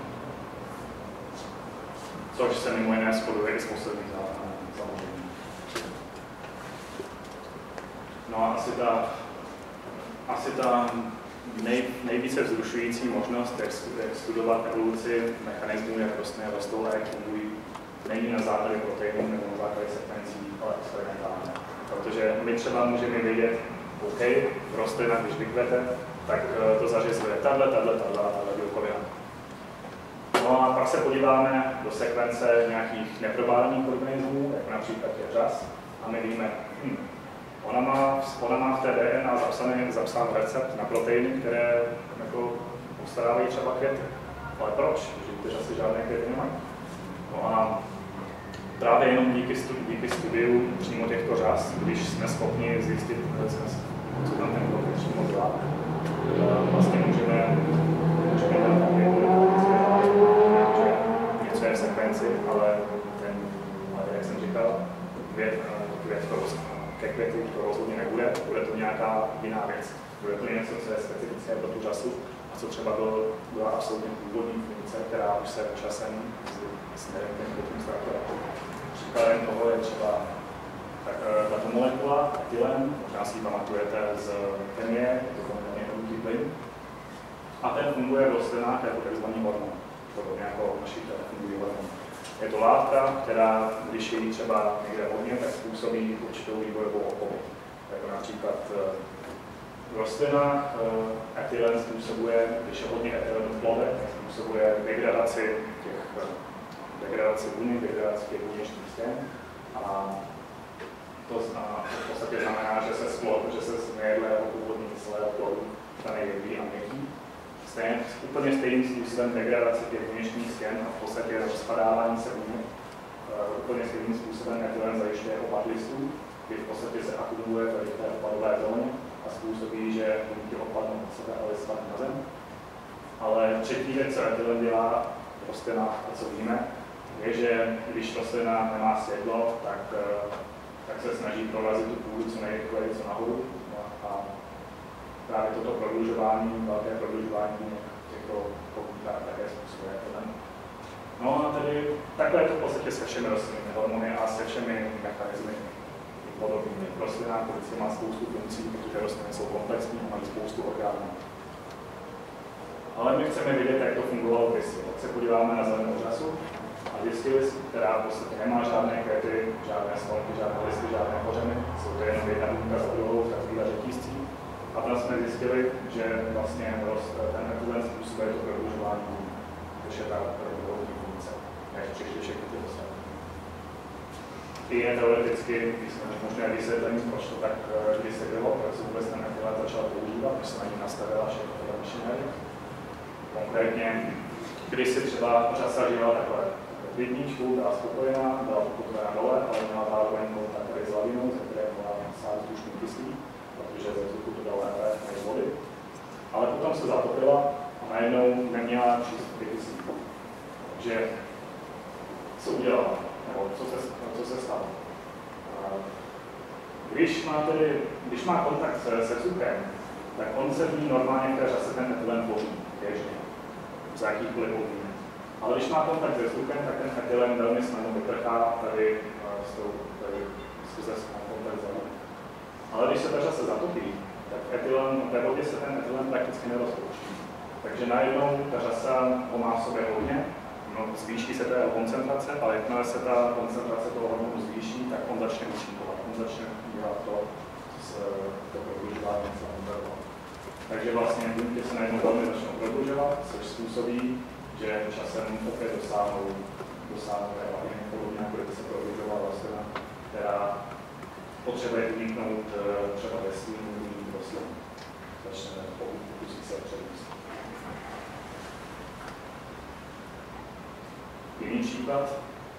Což se mimo jiné shoduje i s posledním zákonem, samozřejmě. No a asi ta, asi ta nej, nejvíce vzrušující možnost, jak studovat evoluci mechanismů, jak rostliny rostou a jak fungují, není na základě proteinů nebo na základě sekvencí, ale experimentálně. Protože my třeba můžeme vědět, OK, rostlina, když vykvete, tak to zařizuje tahle, tahle, tahle a tahle bílkovina. No a pak se podíváme do sekvence nějakých neprobádných organismů, jako například je řas, a my víme, hm, ona, má, ona má v té D N A zapsaný, zapsán recept na proteiny, které jako postarávají třeba květy. Ale proč? Protože ty řasy žádné květy nemají. No a právě jenom díky, studi díky studiu přímo těchto řas, když jsme schopni zjistit, co tam ten protein přímo dělá, vlastně můžeme, můžeme dát něco je v sekvenci, ale ten, jak jsem říkal, květ, květ to, ke květu to rozhodně nebude, bude to nějaká jiná věc. Bude to něco, co je specifické pro tu řasu a co třeba byl, byla absolutně původní funkce, která už se časem směrem ten květům ztratila. Příkladem toho je třeba tak, tato molekula, etylen, možná si ji pamatujete z chemie, je to poměrně hrubý plyn. A ten funguje v rostlinách jako takzvaný hormon, podobně jako naši fungují hormon. Je to látka, která, když je třeba někde hodně, tak způsobí určitou vývojovou odpověď. Jako například v rostlinách etylen způsobuje, když je hodně etylenu v plodech, tak způsobuje degradaci těch degradaci buněk, degradaci těch buněčných stěn. A to v podstatě znamená, že se splod, že se z nejedlého původní celého plodu stane jedlý a měkký. Stejně, úplně stejným způsobem degradace těch buněčných stěn a v podstatě rozpadávání se buněk. Uh, úplně stejným způsobem etylen zajišťuje opad listů, kdy v podstatě se akumuluje tady v té opadové zóně a způsobí, že buňky opadnou od sebe a list spadne na zem. Ale třetí věc, co etylen dělá v rostlinách, a co víme, je, že když rostlina nemá světlo, tak, tak se snaží prorazit tu půdu co nejrychleji, co nahoru. A právě toto prodlužování, velké prodlužování těchto pokuták také způsobuje etylen. No a tedy takhle je to v podstatě se všemi rostlinnými hormony a se všemi mechanismy podobnými. Rostlina policie má spoustu funkcí, protože rostliny jsou komplexní a mají spoustu orgánů. Ale my chceme vidět, jak to fungovalo kdysi. Tak se podíváme na zelenou řasu a zjistili, která v podstatě nemá žádné květy, žádné smolky, žádné listy, žádné kořeny. Jsou to jenom jedna buňka za druhou v takovýhle řetízcí. A tam jsme zjistili, že vlastně ten etylen způsobuje to prodlužování, což je ta první funkce, než přišli všechny ty dosahy. I je teoreticky možné vysvětlení, proč to tak kdysi bylo, proč se vůbec ten etylen začal používat, než se na ní nastavila všechno ta mašinérie. Konkrétně, když si třeba řasa žila takhle v rybníčku, byla spokojená, byla pokutovaná dole, ale měla zároveň kontakt tady s lavinou, ze které mohla sát vzdušný kyslík, protože ze vzduchu to dalo lépe než vody. Ale potom se zatopila a najednou neměla přístup k kyslíku. Takže co udělala? Nebo co se, co se stalo? Když má, tedy, když má kontakt se, se vzduchem, tak on se v ní normálně v té řase ten etylen tvoří, běžně, z jakýchkoliv podmínek. Ale když má kontakt se vzduchem, tak ten etylen velmi snadno vyprchá tady s tou, tady skrze kontakt zem. Ale když se ta řasa zatopí, tak etylen, ve vodě se ten etylen prakticky nerozpouští. Takže najednou ta řasa ho má v sobě hodně, no, zvýší se ta jeho koncentrace, ale jakmile se ta koncentrace toho hormonu zvýší, tak on začne účinkovat, on začne dělat to, to prodlužování celého. Takže vlastně buňky se najednou velmi začnou prodlužovat, což způsobí, že časem opět dosáhnou, dosáhnou laviny, podobně jako kdyby se prodlužovala rostlina, která potřebuje uniknout třeba ve stínu jiných rostlin. Začne pokusit se předvíst. Jiný příklad.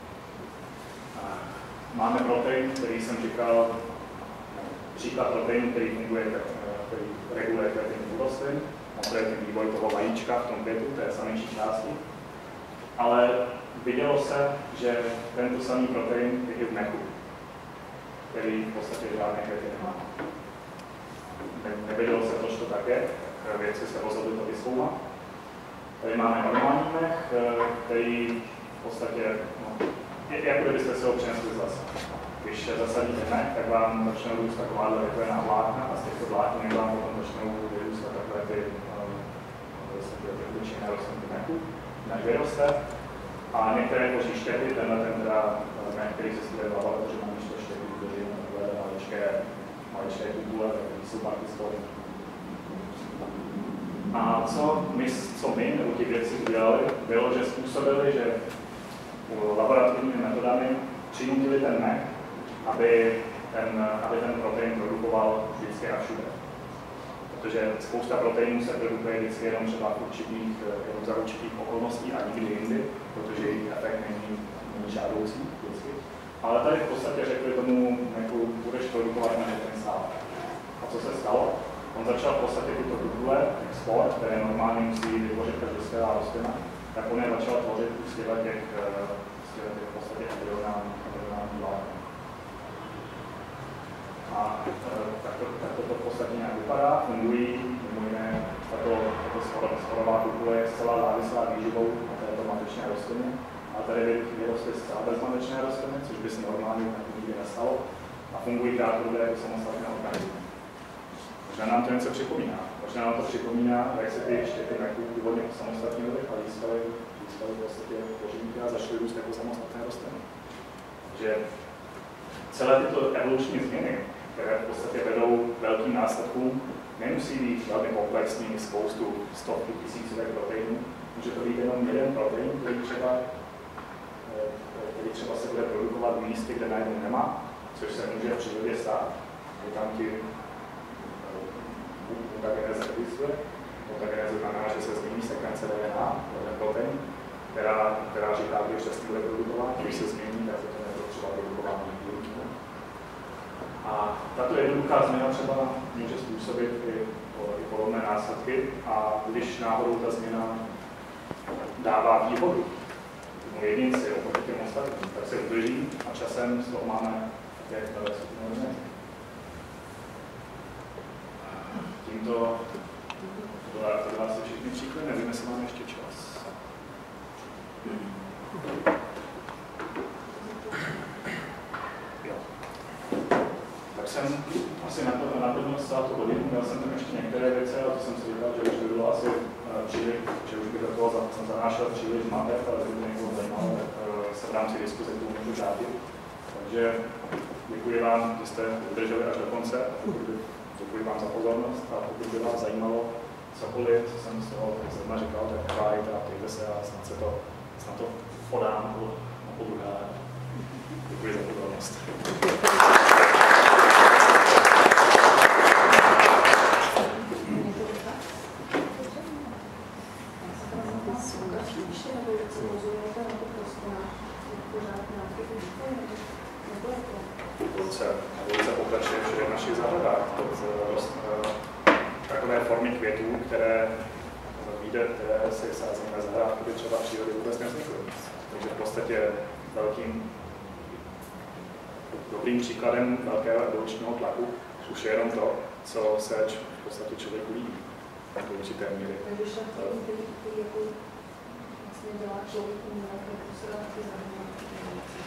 Máme protein, který jsem říkal, příklad proteinu, který funguje, který reguluje květení rostlin, konkrétně vývoj toho vajíčka v tom květu, té samičí části. Ale vidělo se, že tento samý protein je i v mechu, který v podstatě žádné květy nemá. Ne, nevědělo se, proč to tak je, tak vědci se rozhodli to vyzkoumat. Tady máme normální mech, který v podstatě, no, je, jako kdybyste se ho přinesli z lesa. když zasadíte mech, tak vám začnou růst takováhle větvená vlákna a z těchto vláknin vám potom začnou vyrůstat takové ty uličené rostlinky mechu, než vyroste. A některé koží štěpy, tenhle ten teda mech, který se stýde hlava, protože mám ještě štěpy, protože mám takové maličké, maličké kubule, které jsou pak historie. A co my, co my nebo ti vědci udělali, bylo, že způsobili, že laboratorními metodami přinutili ten mech, aby ten, aby ten protein produkoval vždycky a všude. Protože spousta proteinů se produkuje vždycky jenom třeba v určitých, jenom za určitých okolností a nikdy jindy, protože jejich efekt není, není žádoucí vždycky. Ale tady v podstatě řekli tomu mechu, budeš produkovat na ten stále. A co se stalo? On začal v podstatě tyto kubule, spor, které normálně musí vytvořit každá skvělá rostlina, tak on je začal tvořit z těch, z těch v podstatě embryonální vlákna. A tak to, tak to v podstatě nějak vypadá, fungují, mimo jiné, tato, tato sporová kubule je zcela závislá výživou na této matečné rostlině. A tady vyrostly zcela bezmatečné rostliny, což by se normálně nikdy nestalo. A fungují krátkodobě jako samostatné organismy. Možná nám to něco připomíná. Možná nám to připomíná, jak se ty štěpy mechu původně samostatnily a získaly v podstatě kořínky a začaly růst jako samostatné rostliny. Že celé tyto evoluční změny, které v podstatě vedou velkým následkům, nemusí být velmi komplexní, spoustu stovky tisícovek proteinů. Může to být jenom jeden protein, který třeba, který třeba se bude produkovat v místě, kde najednou nemá, což se může v přírodě stát. Je tam ti mutageneze existuje. Mutageneze znamená, že se změní sekvence D N A, ten protein, která, která říká, že přesně bude produkován. Když se změní, tak se to nebude třeba produkování. A tato jednoduchá změna třeba může způsobit i, i podobné následky. A když náhodou ta změna dává výhodu tomu jedinci oproti těm ostatním, tak se udrží a časem z toho máme také velké skupiny. Tímto to dá se všichni příklady, nevím, jestli máme ještě čas. Jo. Tak jsem asi naplnil zcela tu hodinu, měl jsem tam ještě některé věci, ale to jsem si říkal, že už by bylo asi příliš, že už by do toho jsem zanášel příliš mátev, ale kdyby někoho zajímalo, tak se v rámci diskuze k tomu můžu vrátit. Takže děkuji vám, že jste vydrželi až do konce. Děkuji vám za pozornost a pokud by vás zajímalo cokoliv, co jsem z toho zrovna říkal, tak hájte a ptejte se a snad se to, snad to podám na podruhé. Děkuji za pozornost. Evoluce pokračuje všude v našich zahradách. Takové formy květů, které, které se sází na zahrádky, by třeba v přírodě vůbec nevznikly. Takže v podstatě velkým dobrým příkladem velkého evolučního tlaku už je jenom to, co se v podstatě člověk líbí do určité míry. Takže šlechty, který jako vlastně dělá člověku nějaké posledky zahrádky.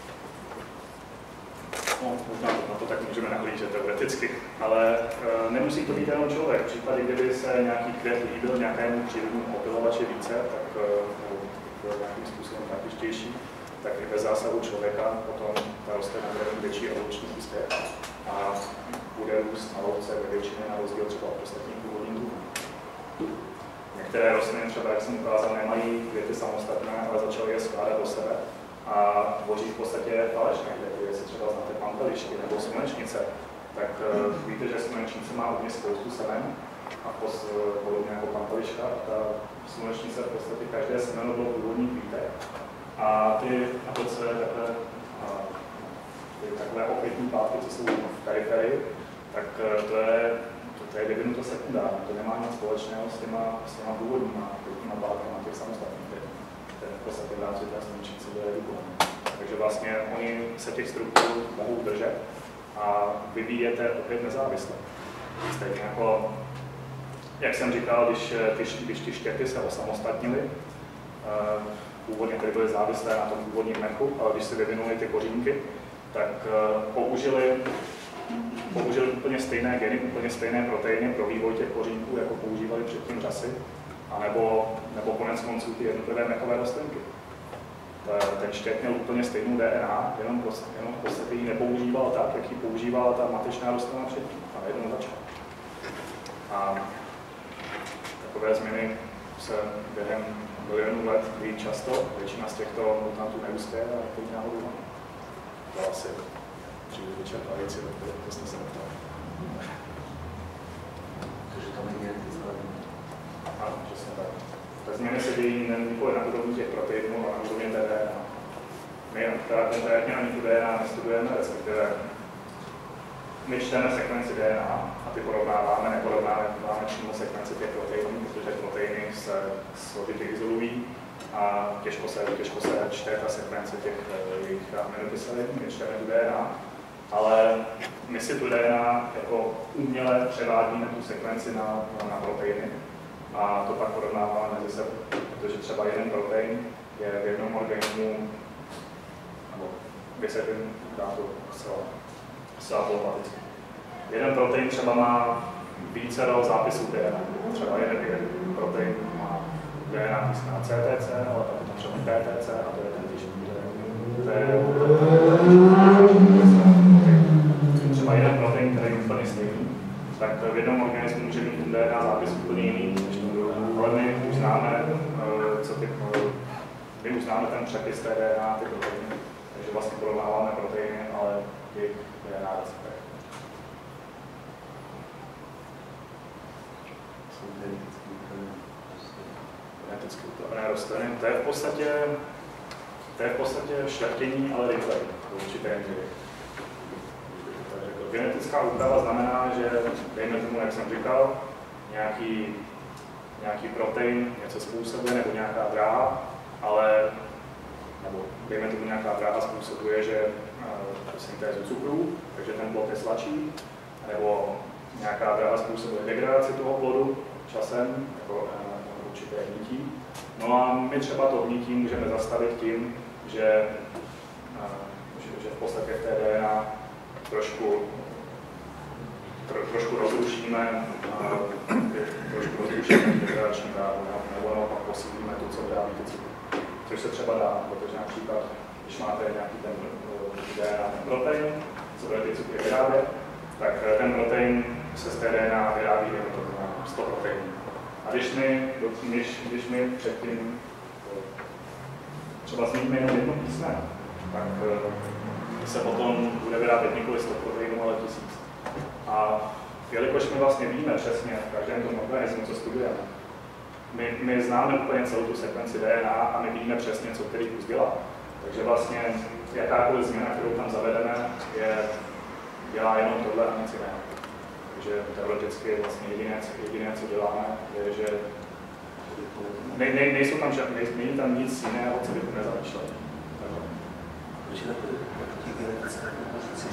No, možná na to tak můžeme nahlížet teoreticky, ale e, nemusí to být jenom člověk. V případě, kdyby se nějaký květ líbil nějakému přírodnímu opilovači více, tak e, nějakým způsobem praktičtější, tak i bez zásahu člověka potom ta rostlina bude mít větší evoluční úspěch a bude růst na louce ve většině na rozdíl třeba od ostatních původních druhů. Některé rostliny třeba, jak jsem ukázal, nemají květy samostatné, ale začaly je skládat do sebe a tvoří v podstatě falešné květy. Jestli třeba znáte pantelišky nebo slunečnice, tak uh, víte, že slunečnice má hodně spoustu semen a pos, podobně jako panteliška. Ta slunečnice v podstatě každé semeno bylo původní kvítek a ty a to celé takové, a, ty takové okvětní pátky, co jsou v periferii, tak to je, to, to je vyvinuto sekundárně, to nemá nic společného s těma, s těma původníma okvětníma pátkama těch samostatných, které v podstatě v rámci té slunečnice byly redukované. Takže vlastně oni se těch struktur mohou držet a vyvíjete opět nezávisle. Stejně jako, jak jsem říkal, když ty, když ty štěpy se osamostatnily, původně tedy byly závislé na tom původním mechu, ale když se vyvinuly ty kořínky, tak použili, použili úplně stejné geny, úplně stejné proteiny pro vývoj těch kořínků, jako používali předtím řasy, anebo, nebo konec konců ty jednotlivé mechové rostlinky. Ten štěk měl úplně stejnou D N A, jenom, prostě, jenom v podstatě ji nepoužíval tak, jak ji používala ta matečná rostlina předtím, a najednou začal. A takové změny se během milionů let dějí často, většina z těchto mutantů neúspěje, ale teď náhodou mám. To asi příliš vyčerpávající, to jste se neptali. Takže tam je genetická změna. Ano, přesně tak. Ty změny se dějí nikoli na úrovni těch proteinů, ale na úrovni té D N A. My teda konkrétně ani tu D N A nestudujeme, respektive my čteme sekvenci D N A a ty porovnáváme, neporovnáváme přímo sekvenci těch proteinů, protože proteiny se složitě izolují a těžko se, těžko se čte ta sekvence těch jejich aminokyselin, my čteme tu D N A, ale my si tu D N A jako uměle převádíme tu sekvenci na, na proteiny a to pak porovnáváme mezi sebou, protože třeba jeden protein je v jednom organismu, nebo vysvětlím, dá to zcela zcela polopaticky. Jeden protein třeba má více zápisů D N A. Třeba jeden, jeden protein má D N A písmena C T C, ale pak tam třeba P T C a to je ten těžký. To je třeba jeden protein, který je úplně stejný, tak v jednom organismu může mít ten D N A zápis úplně jiný, než ten druhý. Ale my už známe, co ty, my už známe ten přepis té D N A, ty proteiny. Takže vlastně porovnáváme proteiny, ale jejich D N A receptech. Jsou geneticky upravené Geneticky upravené rostliny. To je v podstatě, to je v podstatě šlechtění, ale rychlej, do určité míry. Genetická úprava znamená, že dejme tomu, jak jsem říkal, nějaký, nějaký protein něco způsobuje nebo nějaká dráha, ale nebo dejme tomu nějaká dráha způsobuje, že uh, syntézu cukrů, takže ten plod je sladší, nebo nějaká dráha způsobuje degradaci toho plodu časem, jako uh, určité hnití. No a my třeba to hnití můžeme zastavit tím, že, uh, že, že v podstatě v té D N A trošku, tro, trošku rozrušíme, uh, trošku rozrušíme degradační dráhu, nebo naopak posílíme to, co vyrábí ty cukry. Což se třeba dá, protože například, když máte nějaký ten D N A protein, co bude ty cukry vyrábět, tak ten protein se z té D N A vyrábí na sto proteinů. A když my, když, když my předtím třeba změníme jenom jedno písmeno, tak se potom bude vyrábět nikoli sto proteinů, ale tisíc. A jelikož my vlastně víme přesně v každém tom organismu, co studujeme, My, my známe úplně celou tu sekvenci D N A a my víme přesně, co který kus dělá. Takže vlastně jakákoliv změna, kterou tam zavedeme, je, dělá jenom tohle a nic jiného. Takže teoreticky vlastně jediné, jediné co děláme, je, že ne, ne, nejsou tam žádné, není tam nic jiného, co bychom nezamýšleli. Proč je takové genetické kompozice?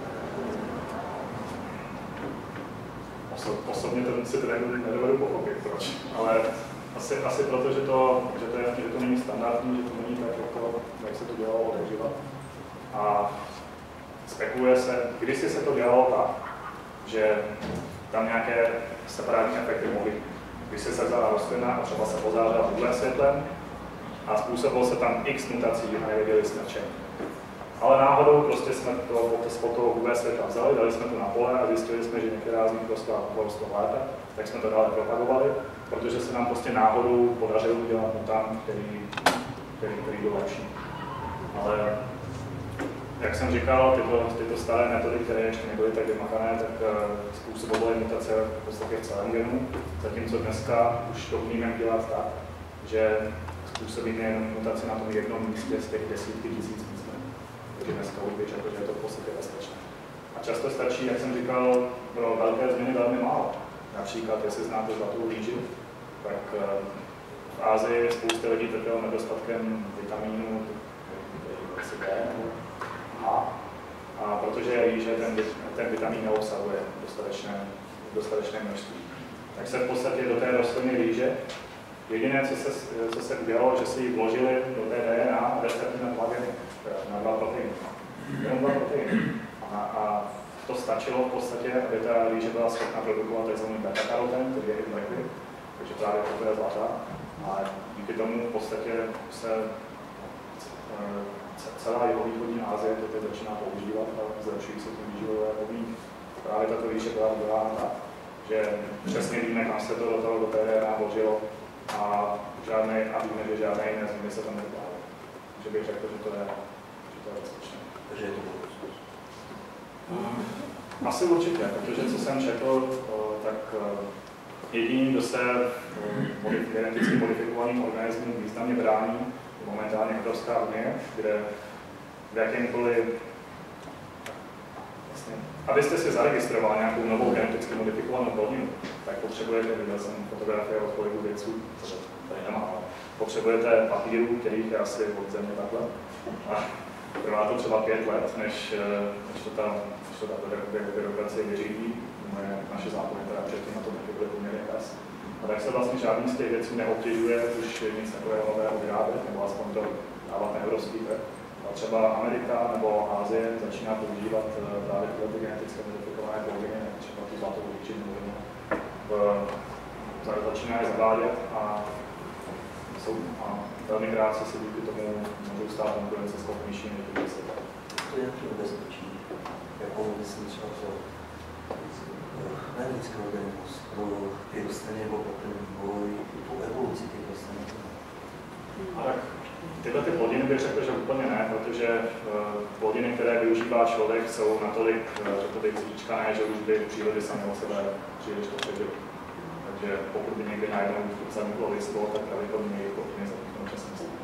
Osobně to si to nedovedu pochopit, proč, ale asi, asi proto, že to, že, to je, že to není standardní, že to není tak, jak, to, jak se to dělalo odehřiva. A spekuluje se, kdysi se to dělalo tak, že tam nějaké separátní efekty mohly. Když se vzala rostlina a třeba se pozářila bublém světlem a způsobilo se tam x mutací a nevěděli jsme čem. Ale náhodou prostě jsme to spod toho U V světla vzali, dali jsme to na pole a zjistili jsme, že některá z nich rostla lépe, tak jsme to dále propagovali, protože se nám prostě náhodou podařilo udělat mutant, který, který, který byl lepší. Ale jak jsem říkal, tyto, tyto staré metody, které ještě nebyly tak vymakané, tak způsobovaly mutace v podstatě v celém genu, zatímco dneska už to umíme dělat tak, že způsobíme jen mutaci na tom jednom místě z těch desítky tisíc míst. Takže dneska už bych řekl, že je to v podstatě bezpečné. A často stačí, jak jsem říkal, pro velké změny velmi málo. Například, jestli znáte zlatou rýži, tak v Ázii spousta lidí trpělo nedostatkem vitamínu B nebo H. A protože rýže ten, ten vitamin neobsahuje dostatečné, dostatečné množství. Tak se v podstatě do té rostliny rýže jediné, co se, co se udělalo, že si ji vložili do té D N A a recepty na dva geny, na dva proteiny. Jenom dva proteiny. stačilo v podstatě, aby ta rýže byla schopna produkovat tzv. beta-karoten, který je i v mléku, takže právě to je zlatá. A díky tomu v podstatě se celá jihovýchodní Asie to teď začíná používat a zlepšují se tím výživové podmínky. Právě tato rýže byla udělána tak, že přesně víme, kam se to do toho do té D N A vložilo a, žádné, a víme, že žádné jiné změny se tam nedělaly. Takže bych řekl, že to je, že to je bezpečné. Takže je to budoucnost. Asi určitě, protože co jsem četl, tak jediný, kdo se geneticky modifikovaným organismům významně brání, je momentálně Evropská unie, kde v jakémkoliv, vlastně, abyste si zaregistrovali nějakou novou geneticky modifikovanou plodinu, tak potřebujete, viděl jsem fotografie od kolegů vědců, co tady nemá, ale potřebujete papíru, kterých je asi od země takhle. A trvá to třeba pět let, než, než to tam to ta byrokracie vyřídí, moje, naše zákony teda předtím na to byly poměrně bez. A tak se vlastně žádný z těch věcí neobtěžuje už nic takového nového vyrábět, nebo aspoň to dávat na evropský trh. A třeba Amerika nebo Asie začíná používat právě tyhle ty genetické modifikované plodiny, třeba tu zlatou rýži nebo jinou. Začíná je zavádět a, jsou, a velmi krátce se díky tomu můžou stát konkurenceschopnější než ty věci. To je jaký nebezpečí? Jakou myslím třeba to lidský organismus pro ty rostliny nebo pro ten vývoj, tu evoluci těch rostlin? Tak tyhle ty plodiny bych řekl, že úplně ne, protože plodiny, které využívá člověk, jsou natolik, řekl bych, zříčkané, že už by přírody sami o sebe příliš to přežily. Takže pokud by někdy najednou zaniklo lidstvo, tak pravděpodobně jejich plodiny zaniknou časem sami.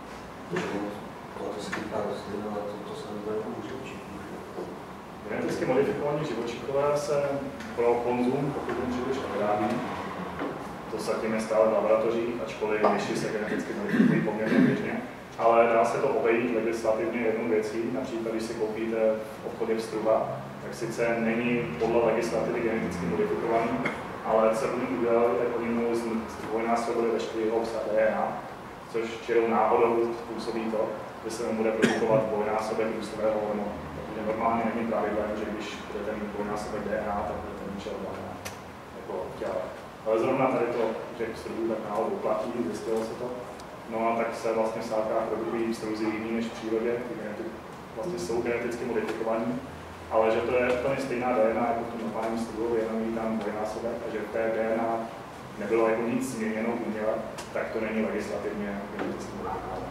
To se týká rostlin, ale to, to se nebude může učit. Geneticky modifikovaní živočichové se pro konzum, pokud jim příliš nevyrábí, to zatím je stále v laboratořích, ačkoliv myši se geneticky modifikují poměrně běžně, ale dá se to obejít legislativně jednou věcí, například když si koupíte v obchodě pstruha, tak sice není podle legislativy geneticky modifikovaný, ale co oni udělali, tak oni mu zdvojnásobili veškerého obsah D N A, což čirou náhodou způsobí to, že se mu bude produkovat dvojnásobek růstového hormonu. Protože normálně není pravidlem, že když budete mít dvojnásobek D N A, tak budete mít červené jako těle. Ale zrovna tady to těch pstrů tak náhodou platí, zjistilo se to. No a tak se vlastně v sádkách produkují pstruzy jiný než v přírodě, ty vlastně jsou geneticky modifikovaní, ale že to je úplně stejná D N A jako v tom normálním pstru, jenom jí tam dvojnásobek, a že v té D N A nebylo jako nic změněno uměle, tak to není legislativně geneticky modifikované.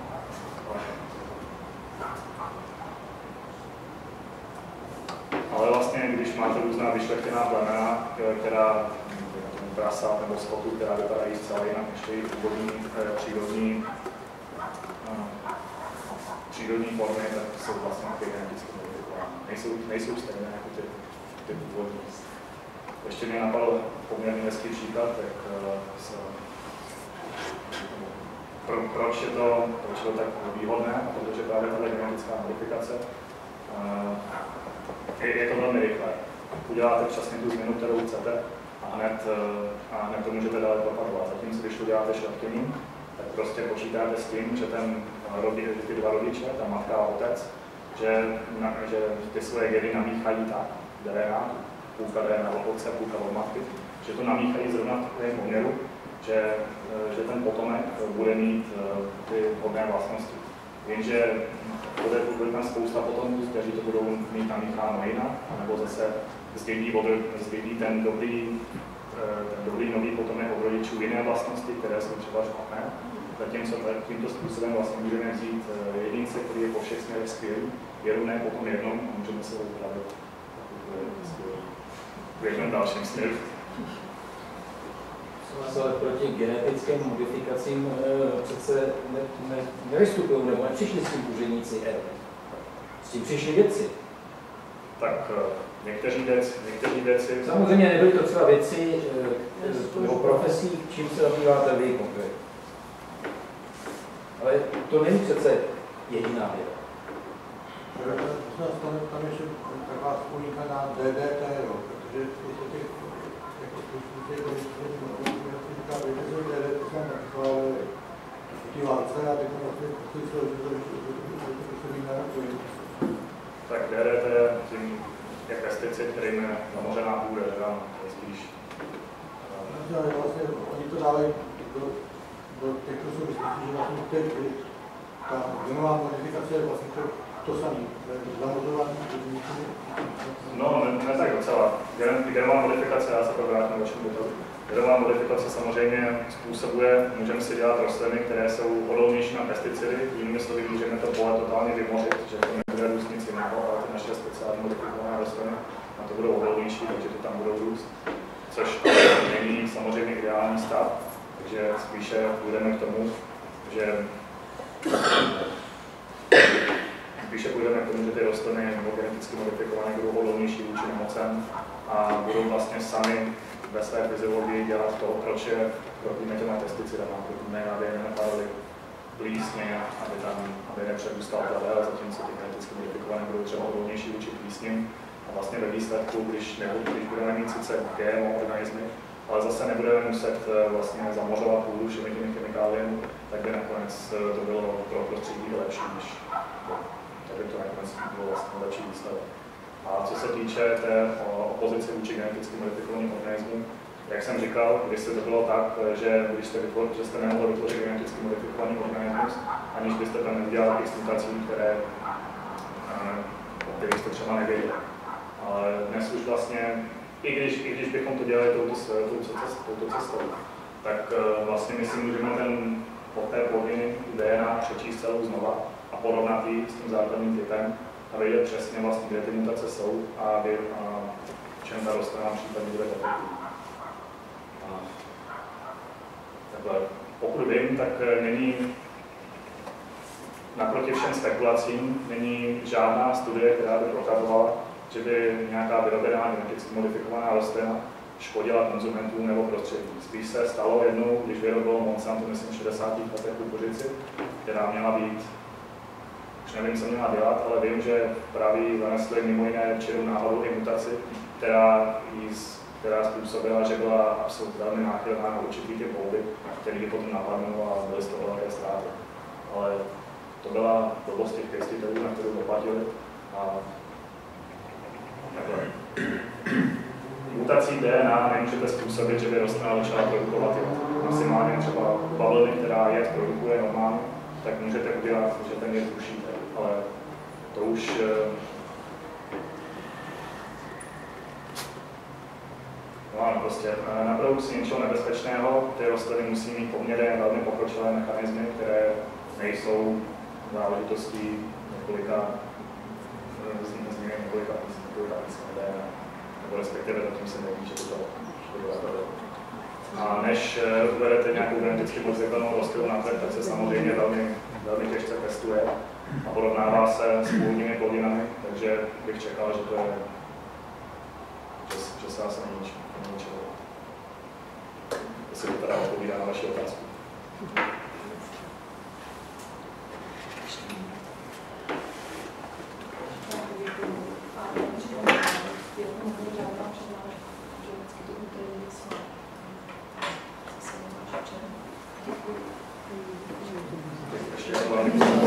Ale vlastně, když máte různá vyšlechtěná plemena, která prasa nebo skotu, která vypadají zcela jinak než ty původní přírodní, přírodní formy, tak jsou vlastně geneticky modifikované. Nejsou, nejsou stejné jako ty, ty původní. Ještě mě napadl poměrně hezký příklad, tak se, pro, proč, je to, proč je to tak výhodné, a protože právě tato genetická modifikace Je, je to velmi rychlé. Uděláte přesně tu změnu, kterou chcete, a hned, a hned to můžete dále propagovat. Zatímco, když to děláte šlechtěním, tak prostě počítáte s tím, že ten, ty dva rodiče, ta matka a otec, že, na, že ty svoje geny namíchají tak, D N A, půlka D N A od otce, půlka od matky, že to namíchají zrovna v takovém poměru, že, že ten potomek bude mít ty vhodné vlastnosti. Jenže bude, bude tam spousta potomků, kteří to budou mít namícháno jinak, nebo zase zdědí, zdědí ten dobrý, ten dobrý nový potomek od rodičů jiné vlastnosti, které jsou třeba špatné. Zatímco tímto způsobem vlastně můžeme vzít jedince, který je po všech směrech skvělý, jedné potom jednou a můžeme se ho upravit v jednom dalším směru. Ale proti genetickým modifikacím e, přece ne, ne, nevystupují, nebo nepřišli s tím úředníci E U. S tím přišli vědci. Tak někteří věci, někteří věci... Samozřejmě nebyly to třeba věci e, nebo profesí, čím se zabýváte vy konkrétně. Ale to není přece jediná věda. Tam, tam ještě taková vzpomínka na D D T, jo, protože těch tak D D T, tím je pestice pocit, kterým je zamořená půda, že tam je spíš... No, vlastně oni to dávají do, do těchto souvislostí, že vlastně teď ta genová modifikace je vlastně to, to samé, zamořování. No, ne, ne tak docela. Gen, genová modifikace, já se to vrátím do čem dotazu. Genová modifikace samozřejmě způsobuje, můžeme si dělat rostliny, které jsou odolnější na pesticidy, jinými slovy můžeme to pole totálně vymořit, že to nebude růst nic jiného, ale ty naše speciálně modifikované rostliny na to budou odolnější, takže to tam budou růst. Což není samozřejmě ideální stav, takže spíše půjdeme k tomu, že spíše půjdeme k tomu, že ty rostliny nebo geneticky modifikované budou odolnější vůči nemocem a budou vlastně sami ve své fyziologii dělat to, proč je protíme těma pesticidama, protíme, aby je nenapadly plísně, aby tam aby nepředůstal plevel, zatímco ty geneticky modifikované budou třeba odolnější vůči plísním. A vlastně ve výsledku, když, nebudu, když budeme mít sice G M O organismy, ale zase nebudeme muset vlastně zamořovat půdu všemi těmi chemikáliemi, tak by nakonec to bylo pro prostředí lepší, než tak by to nakonec bylo vlastně lepší výsledek. A co se týče té opozice vůči geneticky modifikovaným organismům, jak jsem říkal, když se to bylo tak, že když jste, vytvořili, že jste nemohli vytvořit geneticky modifikovaný organismus, aniž byste tam neudělali x mutací, které, o kterých jste třeba nevěděli. Ale dnes už vlastně, i když, i když bychom to dělali touto, touto, touto cestou, tak vlastně my si můžeme ten od té plodiny D N A přečíst celou znova a porovnat ji s tím základním typem a vědět přesně vlastně, kde ty mutace jsou a, kdy, a čem ta rostlina případně bude efektivní. Takhle. Pokud vím, tak není naproti všem spekulacím není žádná studie, která by prokazovala, že by nějaká vyrobená geneticky modifikovaná rostlina škodila konzumentům nebo prostředí. Spíš se stalo jednou, když vyrobilo Monsanto, myslím, v šedesátých letech kukuřici, která měla být, už nevím, co měla dělat, ale vím, že právě zanesli mimo jiné čirou náhodou i mutaci, která, jí, která způsobila, že byla absolutně velmi náchylná na určitý typ houby, který potom napadnul a byly z toho velké ztráty. Ale to byla blbost těch pěstitelů, na kterou doplatili. A takhle. Mutací D N A nemůžete způsobit, že by rostlina začala produkovat maximálně třeba bavlny, která jed produkuje normálně, tak můžete udělat, že ten jed zrušíte, ale to už no ano, prostě na produkci něčeho nebezpečného ty rostliny musí mít poměrně velmi pokročilé mechanismy, které nejsou záležitostí několika změny několika písmen D N A, nebo respektive zatím se neví, že by to bylo. A než uvedete nějakou geneticky modifikovanou rostlinu na trh, tak se samozřejmě velmi, velmi těžce testuje a porovnává se s původními plodinami, takže bych čekal, že to je, že, že se asi ničeho. Jestli to teda odpovídá na vaši otázku. Ještě